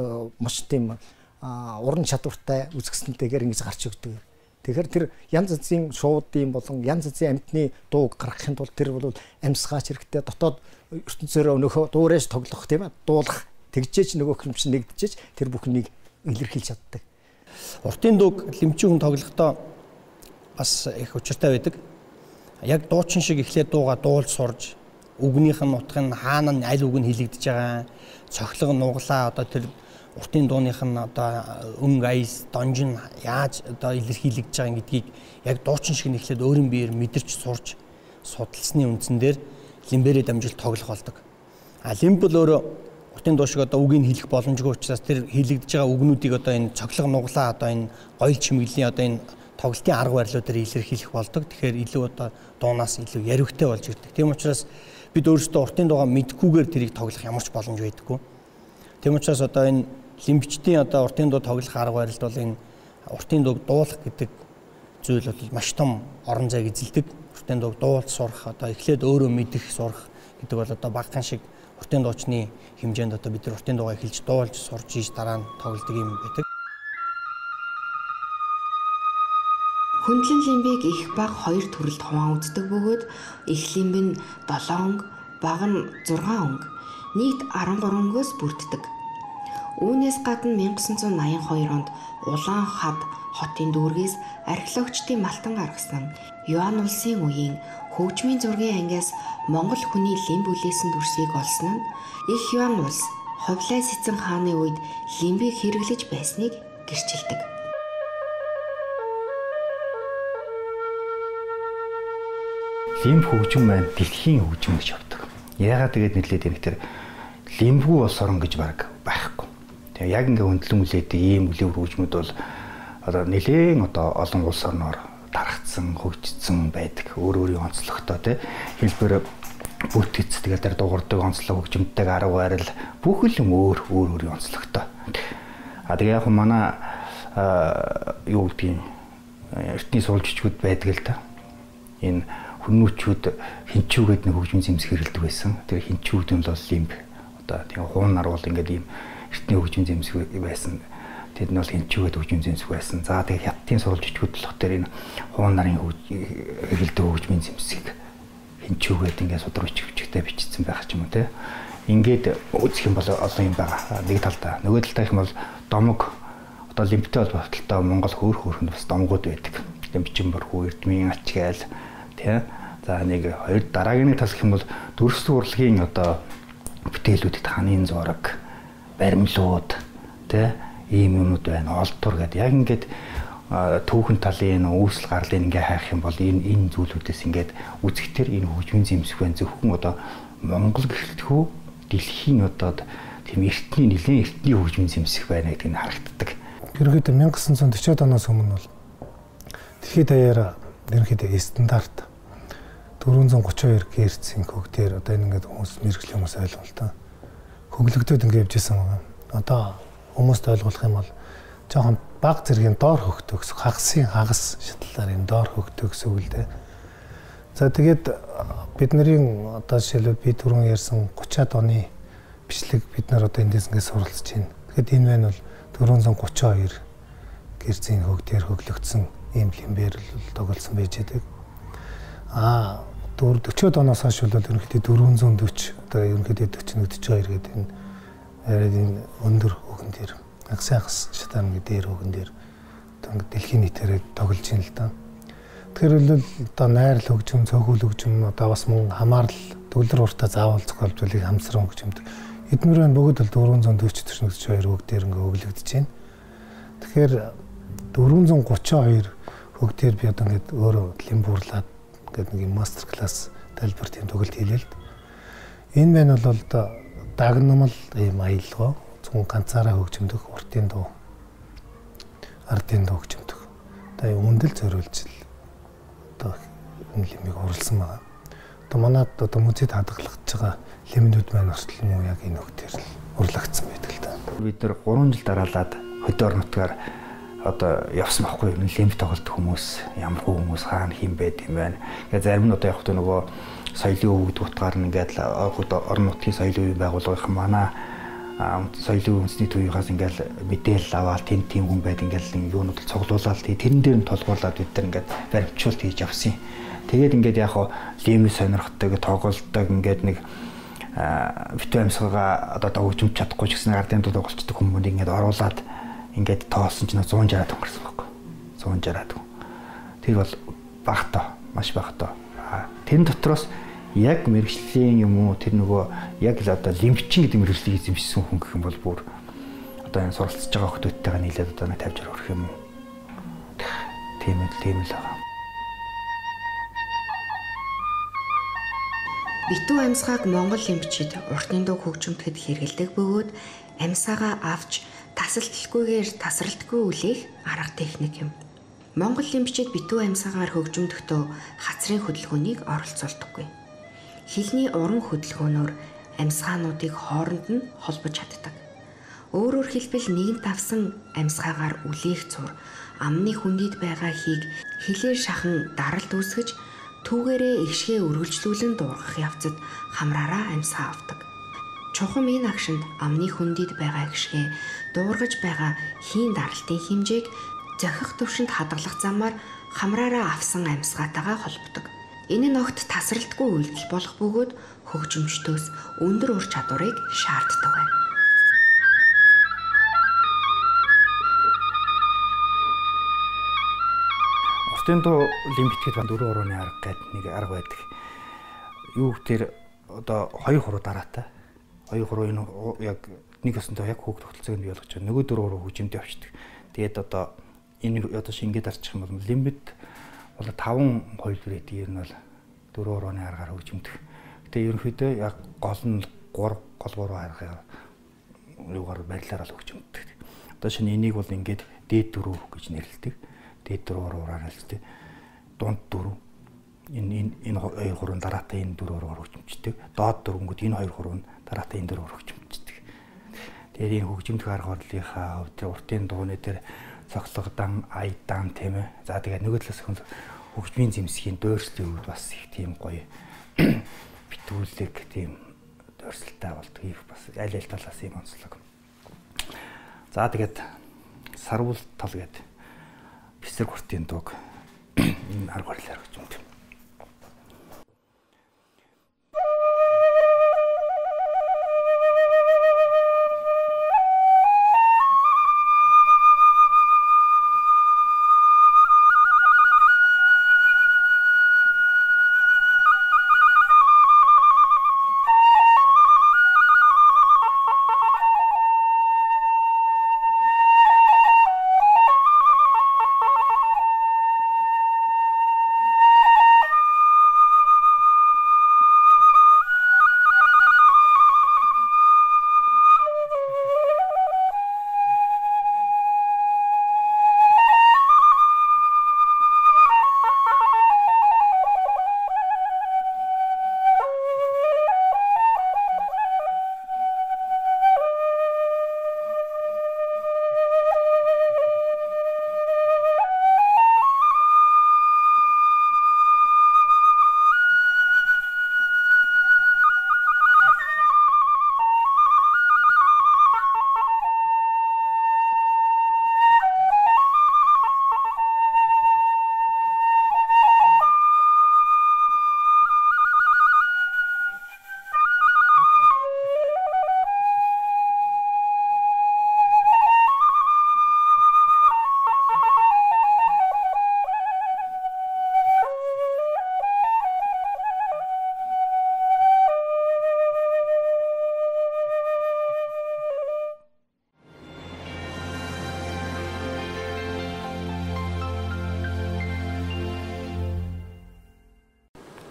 маш тийм уран чадвартай үзэсгэлэнтэйгээр ингэж гарч өгдөг. Тэгэхээр тэр янз янзын шуудын болон янз янзын амьтны дууг гаргахын тулд тэр бол амьсгаач хэрэгтэй дотоод ертөнцөөрөө өнөөхөө дуурайж тоглох тийм ээ дуулах тэгжээч нөгөө юм чинь нэгдчихэж тэр бүхнийг илэрхийлж чаддаг. Уртын дууг лимчин хүн тоглохдоо бас их учиртай байдаг. Яг дуучин шиг эхлээд дууга дуулж сурж үгнийх нь утгын хаана нь аль үг нь хилэгдэж байгаа, цохилго нуглаа одоо тэр уртын дууных нь одоо өнгө аяс донжин яаж одоо илэрхийлэгдэж байгаа гэдгийг яг дуучин шиг нь эхлээд өөрийн биеэр мэдэрч сурж судалсны үндсэн дээр лимбэрээ дамжуулт тоглох болдог. Лимб бол өөрөө уртын дуу шиг одоо үгийг хэлэх боломжгүй учраас тэр хилэгдэж байгаа үгнүүдийг одоо энэ цоглог нуглаа одоо энэ гоёл чимэглийн одоо энэ тоглолтын арга барилуудаар илэрхийлэх болдог. Тэгэхээр илүү одоо дуунаас илүү яривтай болж ирдэг. Тийм учраас бид өөрсдөө уртын дуугаа мэдхгүйгээр тэрийг тоглох ямар ч боломж байдаггүй. Тийм учраас одоо энэ лимбчдийн одоо уртын дуу тоглох арга барилд бол энэ уртын дууг дуулах гэдэг зүйл бол маш том орон зайг эзэлдэг. Уртын дууг дуулж сурах одоо эхлээд өөрөө мэдэх сурах гэдэг бол одоо багахан шиг уртын дуучны хэмжээнд одоо бид нар уртын дуугаа эхэлж дуулж сурж ийж дараа нь тоглодог юм байдаг. Хөндлөн лимбийг их баг 2 төрөлд хуваан үздэг бөгөөд их лимб нь 7 өнг, баг нь 6 өнг, нийт 13 өнгөөс бүрддэг. Үүнээс гадна 1982 онд Улаан хад хотын дүүргээс археологчдын малтан гаргасан Юан улсын үеийн хөгжмийн зургийн ангиас Монгол хүний лимб үлээсэн дүрсийг олсон нь их Юан улс Ховлай Сэцэн хааны үед лимбийг хэрэглэж байсныг гэрчилдэг. Лимб хөгжим маань дэлхийн хөгжим гэж явдаг. Яагаад тэгээд нэрлээд юм гэхээр лимбгүй улс орн гэж баг байхгүй. Тэгээ яг ингээ хөндлөн үлээдэг ийм үлэвэр хөгжмөд бол одоо нэлээд одоо олон улс орноор дарагдсан, хөгжсөн байдаг. Өөр өөрийн онцлогтой тий хэлбэр бүтц тэгээд тэр дуурдаг онцлог хөгжимтэйг арга барил бүх л юм өөр өөрийн онцлогтой. Тэгээ яг манай юу гэдгийг эртний суулжчгүүд байдаг л да. Энэ хүннүүчүүд хинчүүгээд нэг хөгжим зэмсэг хэрэлдэг байсан. Тэр хинчүүд юм бол лимб. Одоо тийм хуунаар бол ингээд ийм эртний хөгжим зэмсэг байсан. Тэд нь бол хинчүүгээд хөгжим зэмсэг байсан. За тэгээ хятадын сурвалжчгүүд болох тэр энэ хуунарын хэрэлдэг хөгжмийн зэмсэг хинчүүгээд ингээд судрагч хөвчгтэй бичсэн байх ч юм уу те. Ингээд үзэх юм бол олон юм байгаа. Нэг талдаа. Нөгөө талдаа их юм бол домог одоо лимбтэй холбоотой Монгол хөөрхөнд бас домгууд байдаг. Лимбчин борхуу, эрдмийн ачгаал тий. За нэг хоёр дараагийн тал гэх юм бол дүрслэг урлагийн одоо бүтээлүүдэд ханын зураг, баримлууд тий ийм юмнууд байна. Олдтур гэдэг. Яг ингээд түүхэн талын үүсэл гарлыг ингээ хайх юм бол энэ зүйлүүдээс ингээд үзэхтэр энэ хөгжмийн зэмсэг байна. Зөвхөн одоо Монгол гэлтгүү дэлхийн одоо тийм эртний хөгжмийн зэмсэг байна гэдгийг харагддаг. Ерөнхийдөө 1940-од оноос өмнө бол дэлхийд даяараа ерөнхийдөө стандарт 432 Гц-ийн хөгдөр одоо энэ ингээд хүмүүс мэрэгжлийн хүмүүс ойлгол та. Хөглөгдөд ингээд явж исэн байгаа. Одоо хүмүүст ойлгуулах юм бол жоохон баг зэргийн доор хөгтөгс хагас шатлалаар энэ доор хөгтөгс үг л дээ. За тэгээд бидний одоо жишээлбэл би түрүүн ярьсан 30-аад оны бичлэг бид нар одоо эндээс ингээд суралцж байна. Тэгэхэд энэ маань бол 432 Гц-ийн хөгдөр хөглөгдсөн ийм лимбээр л тоглосон байж байдаг. 40-од оноос хойш бол ерөнхийдөө 440 одоо ерөнхийдөө 40-42 гэдэг энэ өндөр хөгөн дээр агсаагс шатаан гэдэг дээр хөгөн дээр одоо дэлхийн нийтээр тоглож байна л да. Тэгэхээр бол одоо найрал хөгжим, цөөхөл хөгжим одоо бас мөн хамаарал төвлөр уртаа заавал зохиолжуулыг хамсран хөгжимд эдгээр нь бүгд бол 440-42 хөгд дээр ингээ хөглөгдөж байна. Тэгэхээр 432 хөгдөр би одоо ингээд өөрөө лимбуурлаад гэдэг нэг мастер класс тайлбар тийм төгөлд хийлээ л. Энэ мэн бол одоо дагнамал ийм аялгаа зөвхөн ганцаараа хөгжимдөх уртын дуу ардын дуу хөгжимдөх. Одоо үндэл зориулж л одоо энэ лимийг оруулсан байгаа. Одоо манайд одоо музейд хадгалагдж байгаа лимнүүд маань хүртэл муу яг энэ хөгдөр л урлагдсан байдаг л да. Бид нэр 3 жил дараалаад хөдөө орнотгаар одоо явсан байхгүй юу? Лимб тоглолт хүмүүс ямар хүмүүс хаана хэм байд юм байна. Тэгээ зарим нь одоо яг хөтө нөгөө соёлын өвгд утгаар нь ингээд орон нутгийн соёлын үеийн байгууллагын манай соёлын үндэсний төвийнхээс ингээд мэдээлэл аваад тийм хүн байд ингээд юунууд цуглуулаад тэрэн дээр нь толгуурлаад бид нар ингээд баримтжуулалт хийж авсан. Тэгээд ингээд яг лимб сонирхдаг, тоглолтдог ингээд нэг битүү амьсгалаа одоо хөгжимч чадахгүй ч гэсэн ардын дуу тоглолцдог хүмүүс ингээд оруулаад ингээд тоосон чинь 160 тонгарсан байхгүй. 160 тонн. Тэр бол багтаа, маш багтаа. Тэр дотроос яг мэрэгжлийн юм уу тэр нөгөө яг л одоо лимбчин гэдэг мэрэгжлийг эзэмшсэн хүн гэх юм бол бүр одоо энэ суралцж байгаа хүмүүстэйгээ нийлээд одоо нэг 50 60 өрөх юм уу. Тийм л байгаа. Битүү амьсгааг Монгол лимбчид уртын дуу хөгжимтэд хэрэгэлдэг бөгөөд амьсаагаа авч тасралтгүйгээр тасралтгүй үлээх арга техник юм. Монгол лимбчид битүү амьсаагаар хөгжимдөхдөө хацрын хөдөлгөөнийг оролцуулдаггүй. Хилний уран хөдөлгөөнөөр амьсгаануудыг хооронд нь холбож чаддаг. Өөрөөр хэлбэл нэгэн тавсан амьсгаагаар үлээх цур амны хүндийд байгаа хийг хилээр шахан даралт үүсгэж түүгээрээ ишгээ өргөлжлүүлэн дуургах явцад хамраараа амьсгаа авдаг. Чухам энэ агшинд амны хүндийд байгаа гişгээ дуургаж байгаа хийн даралтын хэмжээг зохих төвшөнд хадгалах замаар хамраараа авсан амьсгаатайгаа холбодог. Энэ нь огт тасралтгүй үйлдэл болох бөгөөд хөгжимчдөөс өндөр ур чадварыг шаарддаг байна. Уртын дуу лимбитгэд 4 урууны арга гэдэг нэг арга байдаг. Юу гэхээр одоо 2 3 дараатай 2 3 энэ яг нэг өсөндөө яг хүүхд тогтолцоог нь бий болгож байгаа. Нөгөө 4 уруу хөгжимд явчихдаг. Тэгээд одоо энэ одоо шингээд арчих юм бол лимбит бол 5 2 гэдэг нь бол 4 урууны аргаар хөгжимдөх. Гэтэ ерөнхийдөө яг гол нь 3 гол 3 аргаар юугаар байрлалаар л хөгжимддэг. Одоо шинэ энийг бол ингээд дээд 4 гэж нэрлэдэг. Дээд 4 уруугаар хэлдэг. Дунд 4 энэ 2 3 дараатай энэ 4 уруугаар хөгжимддэг. Доод 4 гүд энэ 2 3 дараатай энэ 4 уруугаар хөгжимддэг. Тэгээд энэ хөгжимдөх арга барилынхаа хувьд уртын дууны дээр цогцлогдан айдан тийм ээ. За тэгээд нөгөө талаас хөгжмийн зэмсгийн дойрслын үед бас их тийм гоё битүүлэг тийм дойрсолтой болдог. Их бас аль талаас юм онцлог. За тэгээд сарвал тал гэдэг бисэр гуртын дууг энэ арга барилаар хөгжимддэг.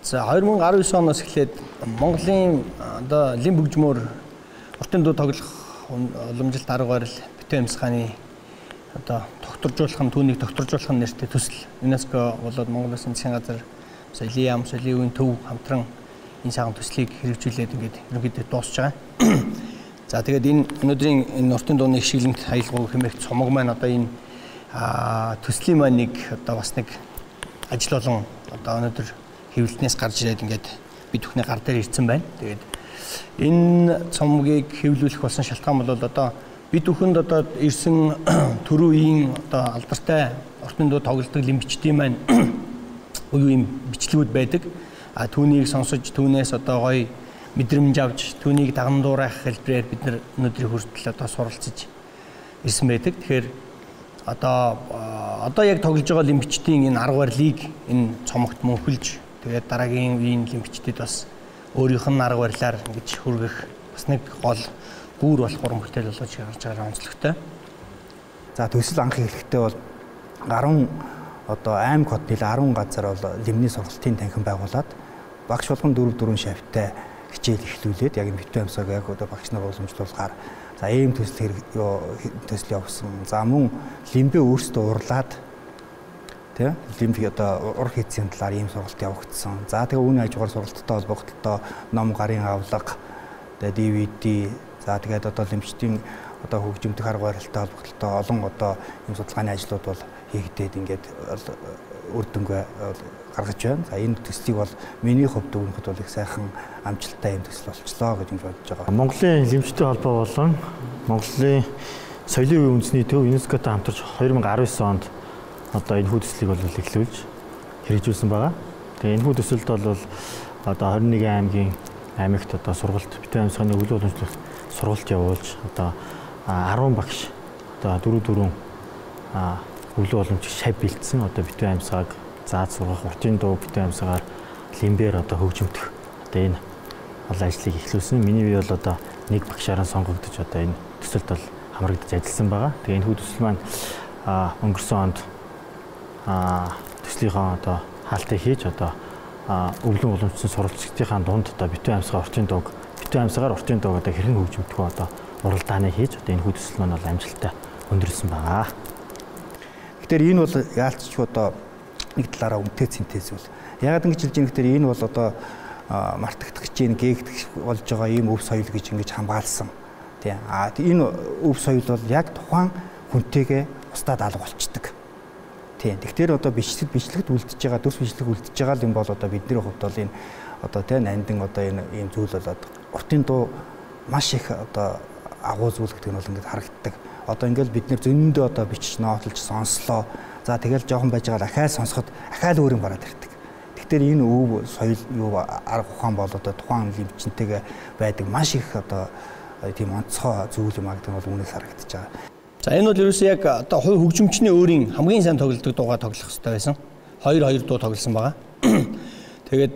За 2019 оноос эхлээд Монголын одоо лимб хөгжмөөр уртын дуу тоглох уламжилт арга барил битүү амьсгааны одоо түүнийг докторжуулах нэртэй төсөл ЮНЕСКО болоод Монгол Улсын засгийн газар соёлын яам, соёлын үеийн төв хамтран энэ сайхан төслийг хэрэгжүүлээд ингээд ерөнхийдөө дуусж байгаа. За тэгээд энэ өнөөдрийн энэ уртын дууны хишгэлэнт хаялгуу хэмээх цомог маань одоо энэ төслийн маань нэг одоо бас нэг ажил болон одоо өнөөдөр хэвлэлтнээс гарч ирээд ингээд бид бүхний гар дээр ирсэн байна. Тэгээд энэ цомгийг хэвлүүлэх болсон шалтгаан бол одоо бид бүхэнд одоо ирсэн түрүү үеийн одоо алдартай уртын дуу тоглодог лимбичдийн маань үе юм бичлэгүүд байдаг. Түүнийг сонсож түүнээс одоо гоё мэдрэмж авч түүнийг даган дуурайх хэлбэрээр бид нар өнөөдрийн хүртэл одоо суралцж ирсэн байдаг. Тэгэхээр одоо яг тоглож байгаа лимбичдийн энэ арга барилыг энэ цомогт мөнхөлж тэгээд дараагийн үеийн лимбичдэд бас өөрийнх нь арга барилаар ингэж хүргэх бас нэг гол гүүр болох уран бүтээл болгож гарч байгаа онцлогтой. За төсөл анх эхлэхдээ бол 10 одоо аймаг хот нэл 10 газар бол лимний сургалтын танхим байгуулад багш болгон 4 шавьтай хичээл эхлүүлээд яг битүү амьсгаг яг одоо багш нар уламжлуулахаар за ийм төсөл явуулсан. За мөн лимбээ өөрсдөө урлаад тий лимб одоо ур хийцийн талаар ийм сургалт явагдсан. За тэгээ үүний хажуугаар сургалттай холбогдлоо ном гарын авлага тэгээ DVD за тэгээд одоо лимбчдийн одоо хөгжимдөх арга барилтай холбогдлоо олон одоо ийм судалгааны ажлууд бол хийгдээд ингээд үр дүнгээ гаргаж байна. За энэ төслийг бол миний хувьд өгөхөд бол их сайхан амжилттай юм төсөл болчихлоо гэж бодож байгаа. Монголын лимбчдийн холбоо болон Монголын соёлын үеийн үндэсний төв ЮНЕСКОтой хамтарч 2019 онд одоо энэ хүү төслийг бол эхлүүлж хэрэгжүүлсэн байгаа. Тэгээ энэ хүү төсөлд бол одоо 21 аймгийн аймагт одоо сургалт битүү амьсгааны өвлөө уламжлалт сургалт явуулж одоо 10 багш одоо 4 өвлөө уламжлалт шав бэлдсэн одоо битүү амьсгааг зааж сургах уртын дуу битүү амьсгаар лимбээр одоо хөгжимдөх одоо энэ олон ажлыг эхлүүлсэн. Миний бие бол одоо нэг багшаараа сонгогдож одоо энэ төсөлд бол хамрагдаж ажилласан байгаа. Тэгээ энэ хүү төсөл маань өнгөрсөн онд төслийнхөө одоо хаалтыг хийж одоо өвлөн уламжлалт сурвалжлагчдын дунд одоо битүү амьсгаа уртын дууг битүү амьсгаар уртын дууг одоо хэрхэн хөгжимдөх вэ одоо уралдааны хийж одоо энэ хүү төсөл маань бол амжилттай өндөрлсөн байгаа. Тэгэхээр энэ бол яалтч одоо нэг талаараа үнэтэй синтез үл. Ягаад ингэж хэлж ийм гэхээр энэ бол одоо мартагдах чинь гээгдэх болж байгаа ийм өв соёл гэж ингэж хамгаалсан. Тий. Энэ өв соёл бол яг тухайн хүнтэйгээ устдад алга болчдөг. Тий. Тэгэхээр одоо бичлэгт үлдэж байгаа дүрс бичлэг үлдэж байгаа юм бол одоо бидний хувьд бол энэ одоо тий нандин одоо энэ ийм зүйл болоод уртын дуу маш их одоо агуу зүйл гэдэг нь бол ингэж харагддаг. Одоо ингээл бид нэр зөндөө одоо бичиж нотлж сонслоо. За тэгэл жоохон байж байгаа ахаа сонсоход ахаа л өөр юм гараад ирдэг. Тэгэхээр энэ өв соёл юу арга ухаан бол одоо тухайн лимбчнтэйгээ байдаг маш их одоо тийм онцгой зүйл юм гэдэг нь бол үүнээс харагдаж байгаа. За энэ бол ерөөсөө яг одоо хөгжимчний өөрийн хамгийн сайн тоглодог дуугаа тоглох хэрэгтэй байсан. 2 дуу тоглосон байгаа. Тэгээд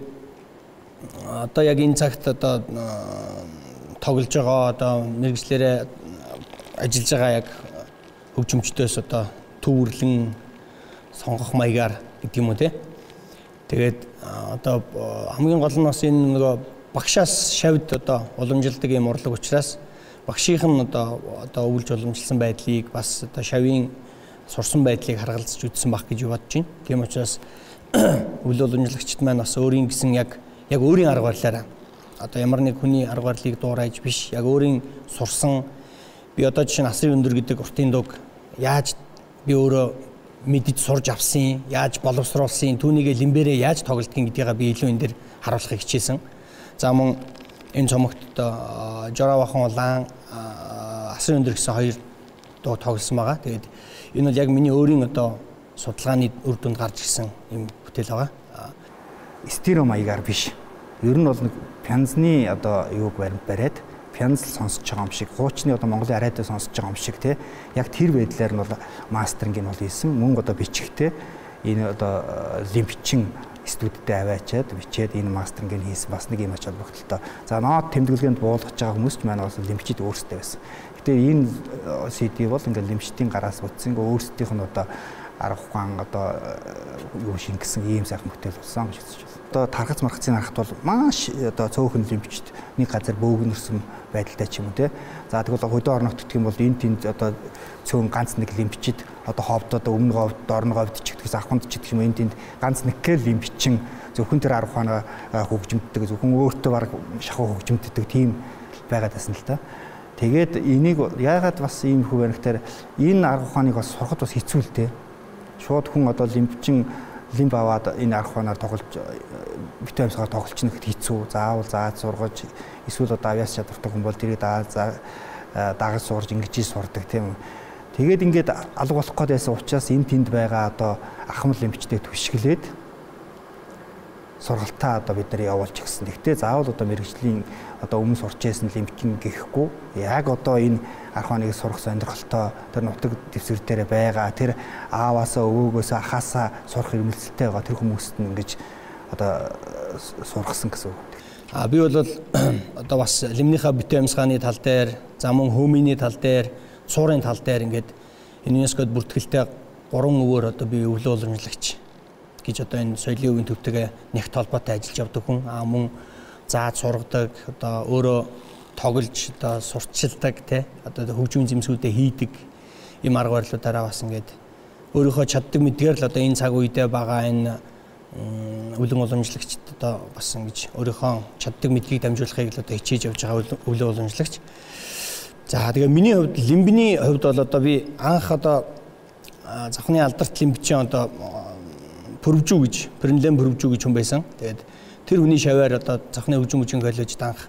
одоо яг энэ цагт одоо тоглож байгаа одоо мэргэжлэрээ ажиллаж байгаа яг хөгжимчдөөс одоо төвөрлөн сонгох маягаар гэдэг юм уу те. Тэгээд одоо хамгийн гол нь бас энэ нөгөө багшаас шавьд одоо уламжилдаг юм урлаг учраас багшийнх нь одоо өвлж уламжилсан байдлыг бас одоо шавийн сурсан байдлыг харгалзаж үзсэн баг гэж бодож байна. Тийм учраас өвлөө уламжлагчид маань бас өөрийн гэсэн яг өөрийн арга барилаараа одоо ямар нэг хүний арга барилыг дуурайж биш яг өөрийн сурсан би одоо жишээ нь асрын өндөр гэдэг уртын дууг яаж би өөрөө мэдэж сурж авсан, яаж боловсруулсан, түүнийгээ лимбэрээ яаж тоглодгийг гэдгийг би илүү энэ дээр харуулахыг хичээсэн. За мөн энэ цомогт Жора бахан улаан асрын өндөр гэсэн 2 дуу тоглосон байгаа. Тэгээд энэ бол яг миний өөрийн одоо судалгааны үр дүнд гарч ирсэн юм бүтээл байгаа. Стерео маягаар биш. Ер нь бол нэг пянзны одоо юуг бариад пянзл сонсож байгаа юм шиг, хуучны одоо Монголын арайдаа сонсож байгаа юм шиг тий. Яг тэр байдлаар нь бол мастеринг нь бол хийсэн. Мөн одоо бичихтэй энэ одоо лимбчин студидтэй аваачаад бичээд энэ мастеринг нь хийсэн бас нэг юм ач холбогдолтой. За нот тэмдэглэгэнд буулгаж байгаа хүмүүс ч маань бас лимбчид өөрсдөө байсан. Гэтэ энэ CD бол ингээл лимбчдийн гараас бүтсэн. Өөрсдийнх нь одоо арга ухаан одоо юу шингэсэн ийм сайхан бүтээл болсон гэж үзэж байна. Одоо тархац мархацыг харахад бол маш одоо цөөхөн лимбчд нэг газар бөөгнөрсөн байдалтай ч юм уу те. За тэгвэл хөдөө орон нутгт гэх юм бол энэ тэнд одоо цөөн ганц нэг лимбчд одоо ховдод өмнө говьд дорн говьд ч гэх авханд ч гэх юм энэ тэнд ганц нэг гэл лимбчин зөвхөн тэр арга ухаанаа хөгжимддэг зөвхөн өөртөө баг шахуу хөгжимддэг тийм байгаад байсан л та. Тэгээд энийг яагаад бас ийм хүү байна гэхээр энэ арга ухааныг бас сурахад бас хэцүү л дээ. Шууд хүн одоо лимбчин лимб аваад энэ арга ухаанаар тоглож битүү амьсгаар тоглолч нэг хэцүү. Заавал зааж сургаж эсвэл одоо авиас чадвартай хүн бол тэрийг дагаж сурж ингэж сурдаг тийм. Тэгээд ингээд алга болох гээд байсан учраас энэ тэнд байгаа одоо ахмал лимбчтэй түшгэлээд сургалтаа одоо бид нар явуулж гисэн. Гэхдээ заавал одоо мэрэгжлийн одоо өмнө сурч байсан лимбчин гэхгүй яг одоо энэ арга ухааныг сурах сонирхолтой тэр нутаг дэвсгэр дээр байгаа тэр ааваасаа өвөөгөөсөө ахаасаа сурах эрмэлзэлтэй байгаа тэр хүмүүст нь ингэж одоо сургасан гэсэн үг. Би бол одоо бас лимнийхаа битүү амьсгааны тал дээр, за мөн хөөмийн тал дээр, суурын тал дээр ингээд энэ ЮНЕСКОд бүртгэлтэй 3 өвөр одоо би өвлөө уламжлагч гэж одоо энэ соёлын өвийн төвтэйгээ нэгт холбоотой ажиллаж явдаг хүн мөн зааж сургадаг одоо өөрөө тоглож одоо сурчилдаг те одоо хөгжмийн зэмсгүүдээ хийдэг юм арга барилуудаараа бас ингээд өөрийнхөө чаддаг мэдгээр л одоо энэ цаг үедээ байгаа энэ өвлөн уламжлагчд одоо бас ингэж өөрийнхөө чаддаг мэдгийг дамжуулахыг л одоо хичээж явж байгаа өвлөн уламжлагч. За тэгээ миний хувьд лимбний хувьд бол одоо би анх одоо завхны алдарт лимбчин одоо Пөрвжүү гэж, Пэрнлэн Пөрвжүү гэж хүн байсан. Тэгээд тэр хүний шавьаар одоо завхны хөгжим коллежид анх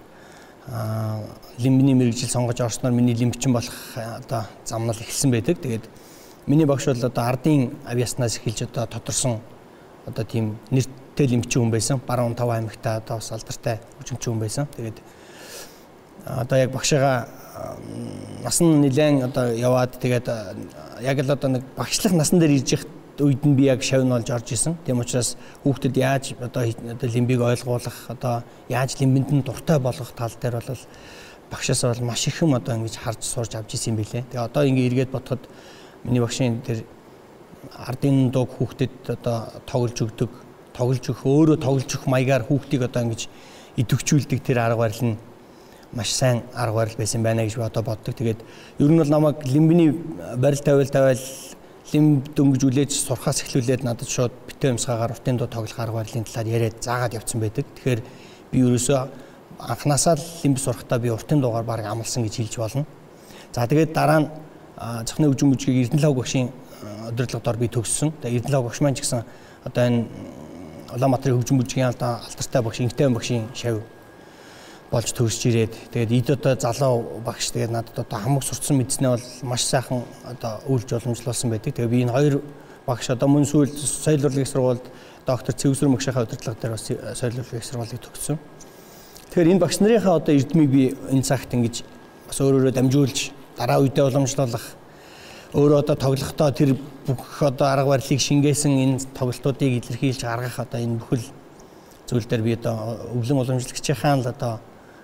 лимбний мэргэжил сонгож орсноор миний лимбчин болох одоо замнал эхэлсэн байдаг. Тэгээд миний багш бол одоо ардын авиаснаас эхэлж одоо тодорсон одоо тийм нэртэй лимбчин хүн байсан. Баруун 5 аймагтаа одоо бас алдартай хөгжимчин хүн байсан. Тэгээд одоо яг багшаа нас нь нэлээд одоо яваад тэгээд яг л одоо нэг багшлах насн дээр ирж их үед нь би яг шавь нь олж орж исэн. Тийм учраас хүүхдэд яаж одоо лимбийг ойлгуулах одоо яаж лимбэнд нь дуртай болгох тал дээр бол багшаас бол маш их юм одоо ингэж харж сурж авч исэн юм билээ. Тэгээ одоо ингэ эргээд бодоход миний багшийн тэр ардын дуг хүүхдэд одоо тоглож өгдөг, тоглож өгөх өөрөө тоглож өгөх маягаар хүүхдийг одоо ингэж идэвхжүүлдэг тэр арга барил нь маш сайн арга барил байсан байна гэж би одоо боддог. Тэгээд ер нь бол намайг лимбний барил тавиал лимб дөнгөжүүлээд сурхаас эхлүүлээд надад шууд битүү амьсгаагаар уртын дуу тоглох арга барилын талаар яриад заагаад явцсан байдаг. Тэгэхээр би ерөөсөө анханасаа лимб сурахтаа би уртын дуугаар баг амлсан гэж хэлж болно. За тэгээд дараа нь цахны хөгжим бүжгийг Эрдэнэлаг багшийн удирдлага дор би төгссөн. Тэгээд Эрдэнэлаг багш маань ч гэсэн одоо энэ Улаанбаатарын хөгжим бүжгийн алдартай багш Инхтэй багшийн шавь болж төгсж ирээд тэгээд эд одоо залуу багш тэгээд надад одоо хамаг сурцсан мэдснээ бол маш сайхан одоо үйлж уламжлуулсан байдаг. Тэгээд би энэ хоёр багш одоо мөн сүүл соёл урлагийн сургуульд доктор Цэвсүр Мөгшийнхаа удирдлага дээр бас соёл урлагийн сургуулийг төгссөн. Тэгэхээр энэ багш нарынхаа одоо эрдмийг би энэ цагт ингэж бас өөрөөрөө дамжуулж дараа үедээ уламжлуулах өөрөө одоо тоглохдоо тэр бүх одоо арга барилыг шингээсэн энэ тоглолтуудыг илэрхийлж гаргах одоо энэ бүхэл зүйл дээр би одоо өвлөн уламжлагчийнхаа л одоо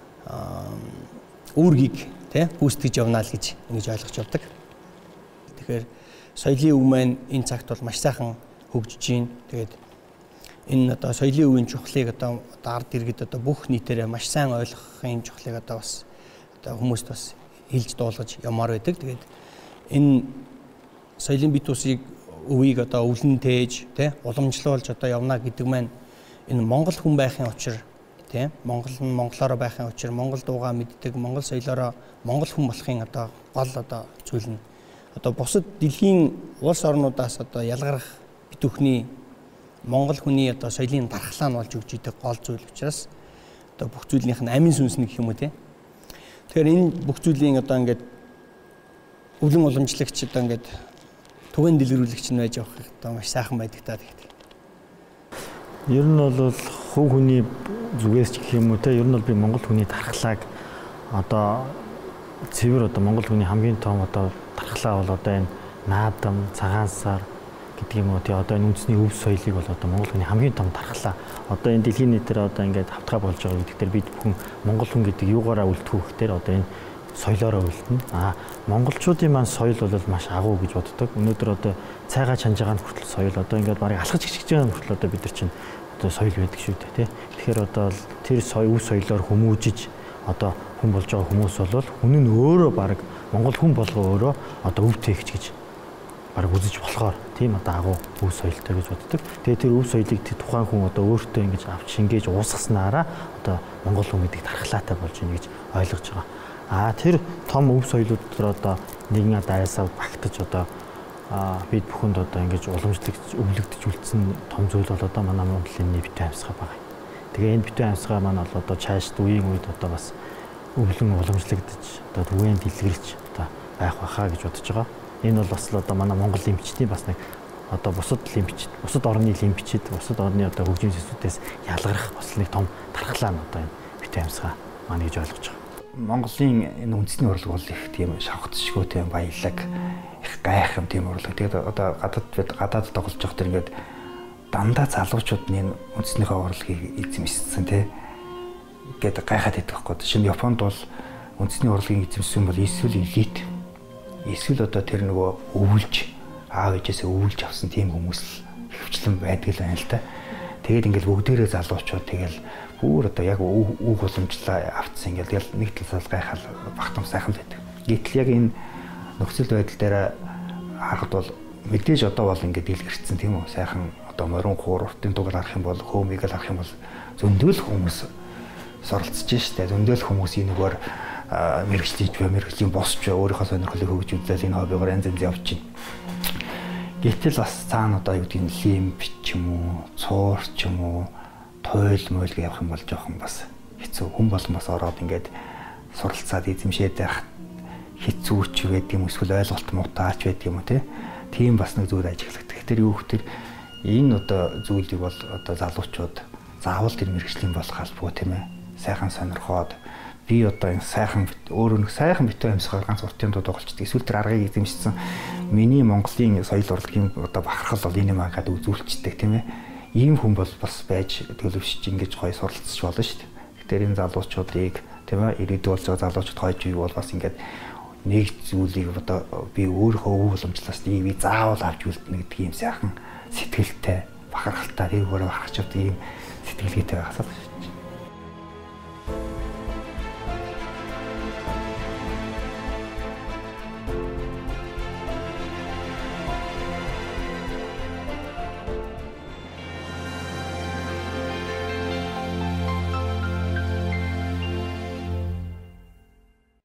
үүргийг гүйцэтгэж явна л гэж ингэж ойлгож явдаг. Тэгэхээр соёлын өв маань энэ цагт бол маш сайхан хөгжиж байна. Тэгээд энэ одоо соёлын өвийн чухлыг одоо ард иргэд одоо бүх нийтээрээ маш сайн ойлгохын чухлыг одоо бас одоо хүмүүст бас хэлж дуулгаж ямаар байдаг. Тэгээд энэ соёлын бит усыг өвийг одоо өвлөн тээж уламжлуулж одоо явна гэдэг маань энэ Монгол хүн байхын учир Монгол нь монголоор байхын учир монгол дуугаа мэддэг, монгол соёлоороо монгол хүн болохын одоо гол одоо зүйл нь одоо бусад дэлхийн улс орнуудаас одоо ялгарх битүүхний монгол хүний одоо соёлын дархлаа нь болж өгч идэг гол зүйл учраас одоо бүх зүйлийнх нь амин сүнс нэг юм уу Тэгэхээр энэ бүх зүйлийн одоо ингээд өвлөн уламжлагч одоо ингээд түгээн дэлгэрүүлэгч нь байж явах одоо маш сайхан байдаг та гэдэг. Ер нь бол хувь хүний зүгээс ч гэх юм уу ер нь бол би монгол хүний дархлааг одоо цэвэр одоо монгол хүний хамгийн том одоо дархлаа бол одоо энэ наадам, цагаан сар гэдэг юм уу одоо энэ үндэсний өв соёлыг бол одоо монгол хүний хамгийн том дархлаа. Одоо энэ дэлхийн нийтээр одоо ингээд хавтгай болж байгаа гэдэг дээр бид бүхэн монгол хүн гэдэг юугаараа үлдэхүү гэхээр одоо энэ соёлоороо үлдэнэ. Монголчуудын маань соёл бол маш агуу гэж боддог. Өнөөдөр одоо цайгаа чанж байгаа хүртэл соёл одоо ингээд барыг алхаж гिचгэж байгаа хүртэл одоо бид нар чинь одоо соёл байдаг шүү дээ тий. Тэгэхээр одоо тэр өв соёлоор хүмүүжиж одоо хүн болж байгаа хүмүүс бол хүн нь өөрөө барыг Монгол хүн болгоо өөрөө одоо өв тээгч гэж барыг үзэж болохоор тийм одоо агуу өв соёлтой гэж боддог. Тэгээ тэр өв соёлыг тухайн хүн одоо өөртөө ингэж авч шингээж уусгаснараа одоо Монгол хүн гэдэг дархлаатай болж ийн гэж ойлгож байгаа. Тэр том өв соёлууд дээр одоо нэгэн дайсаа багтаж одоо бид бүхэнд одоо ингэж уламжлагдж өвлөгдөж үлдсэн том зүйл бол одоо манай Монголын битүү амьсгал байгаа. Тэгээ энэ битүү амьсгал маань бол одоо цаашд үеийн үед одоо бас өвлөн уламжлагдж одоо түгээн дэлгэрч одоо байх байхаа гэж бодож байгаа. Энэ бол бас л одоо манай Монгол эмчтийн бас нэг одоо бусад лимбичд, бусад орны лимбичд, бусад орны одоо хөгжим сэсвүүдээс ялгарах бас нэг том дархлаа нь одоо энэ битүү амьсгал маань гэж ойлгож байгаа. Монголын энэ үндэсний урлаг бол их тийм шавхцшгүй тийм баялаг, их гайхам тийм урлаг. Тэгээд одоо гадаад тоглож явах тэр ингээд дандаа залуучууд нь үндэснийхээ урлагийг эзэмшсэн тий. Ингээд гайхаад идэх байхгүй. Шинэ Японд бол үндэсний урлагийг эзэмшсэн бол эсвэл элит, эсвэл одоо тэр нөгөө өвлж аав ээжээсээ өвлж авсан тийм хүмүүс л хөвчлэн байдаг л байна л да. Тэгээд ингээд бүгдээрээ залуучууд тэгэл бүр одоо яг үг уламжлаа автсан ингээл нэг талаас гайхал багтам сайхан байдаг. Гэтэл яг энэ нөхцөл байдал дээр харахад бол мэдээж одоо бол ингээд дэлгэрсэн тийм үү сайхан одоо морин хууртын дугаар харах юм бол хөөмийг л харах юм бол зөндөөл хүмүүс суралцж штэ зөндөөл хүмүүс энэгээр мэрэгчлэж бай мэрэгжлийн босч бай өөрийнхөө сонирхлыг хөгжүүлээд энэ хоббигоор янз янз явж байна. Гэтэл бас цаана одоо юу гэдэг нь лимб ч юм уу цуур ч юм уу тойл мойл гэх явах юм бол жоохон бас хэцүү хүн болон бас ороод ингээд суралцаад эзэмшээд байх хэцүү ч байдаг юм эсвэл ойлголт мутаач байдаг юм те тийм бас нэг зүйл ажиглагддаг. Тэгэхээр юу гэхээр энэ одоо зүйлийг бол одоо залуучууд заавал тэр мэрэгжлийн болох албагүй тийм ээ сайхан сонирхоод би одоо энэ сайхан өөрөө нэг сайхан битүү амьсгал ганц уртын дууд болчихдээ эсвэл тэр аргыг эзэмшсэн миний Монголын соёл урлагийн одоо бахархал бол энэ юм агаад үзүүлчихдэг тийм ээ ийм хүн бол бас байж төлөвшөж ингэж гоё суралцж болно шүү дээ. Тэгэхээр энэ залуучуудыг тийм ээ ирээдүйд болж байгаа залуучууд хойж ийг бол бас ингээд нэг зүйлийг одоо би өөрөө өв уламжлаас би заавал авч үлдэнэ гэдэг ийм сайхан сэтгэлтэй бахархалтай тэргээр бахарч авдаг ийм сэтгэлгээтэй байхасаа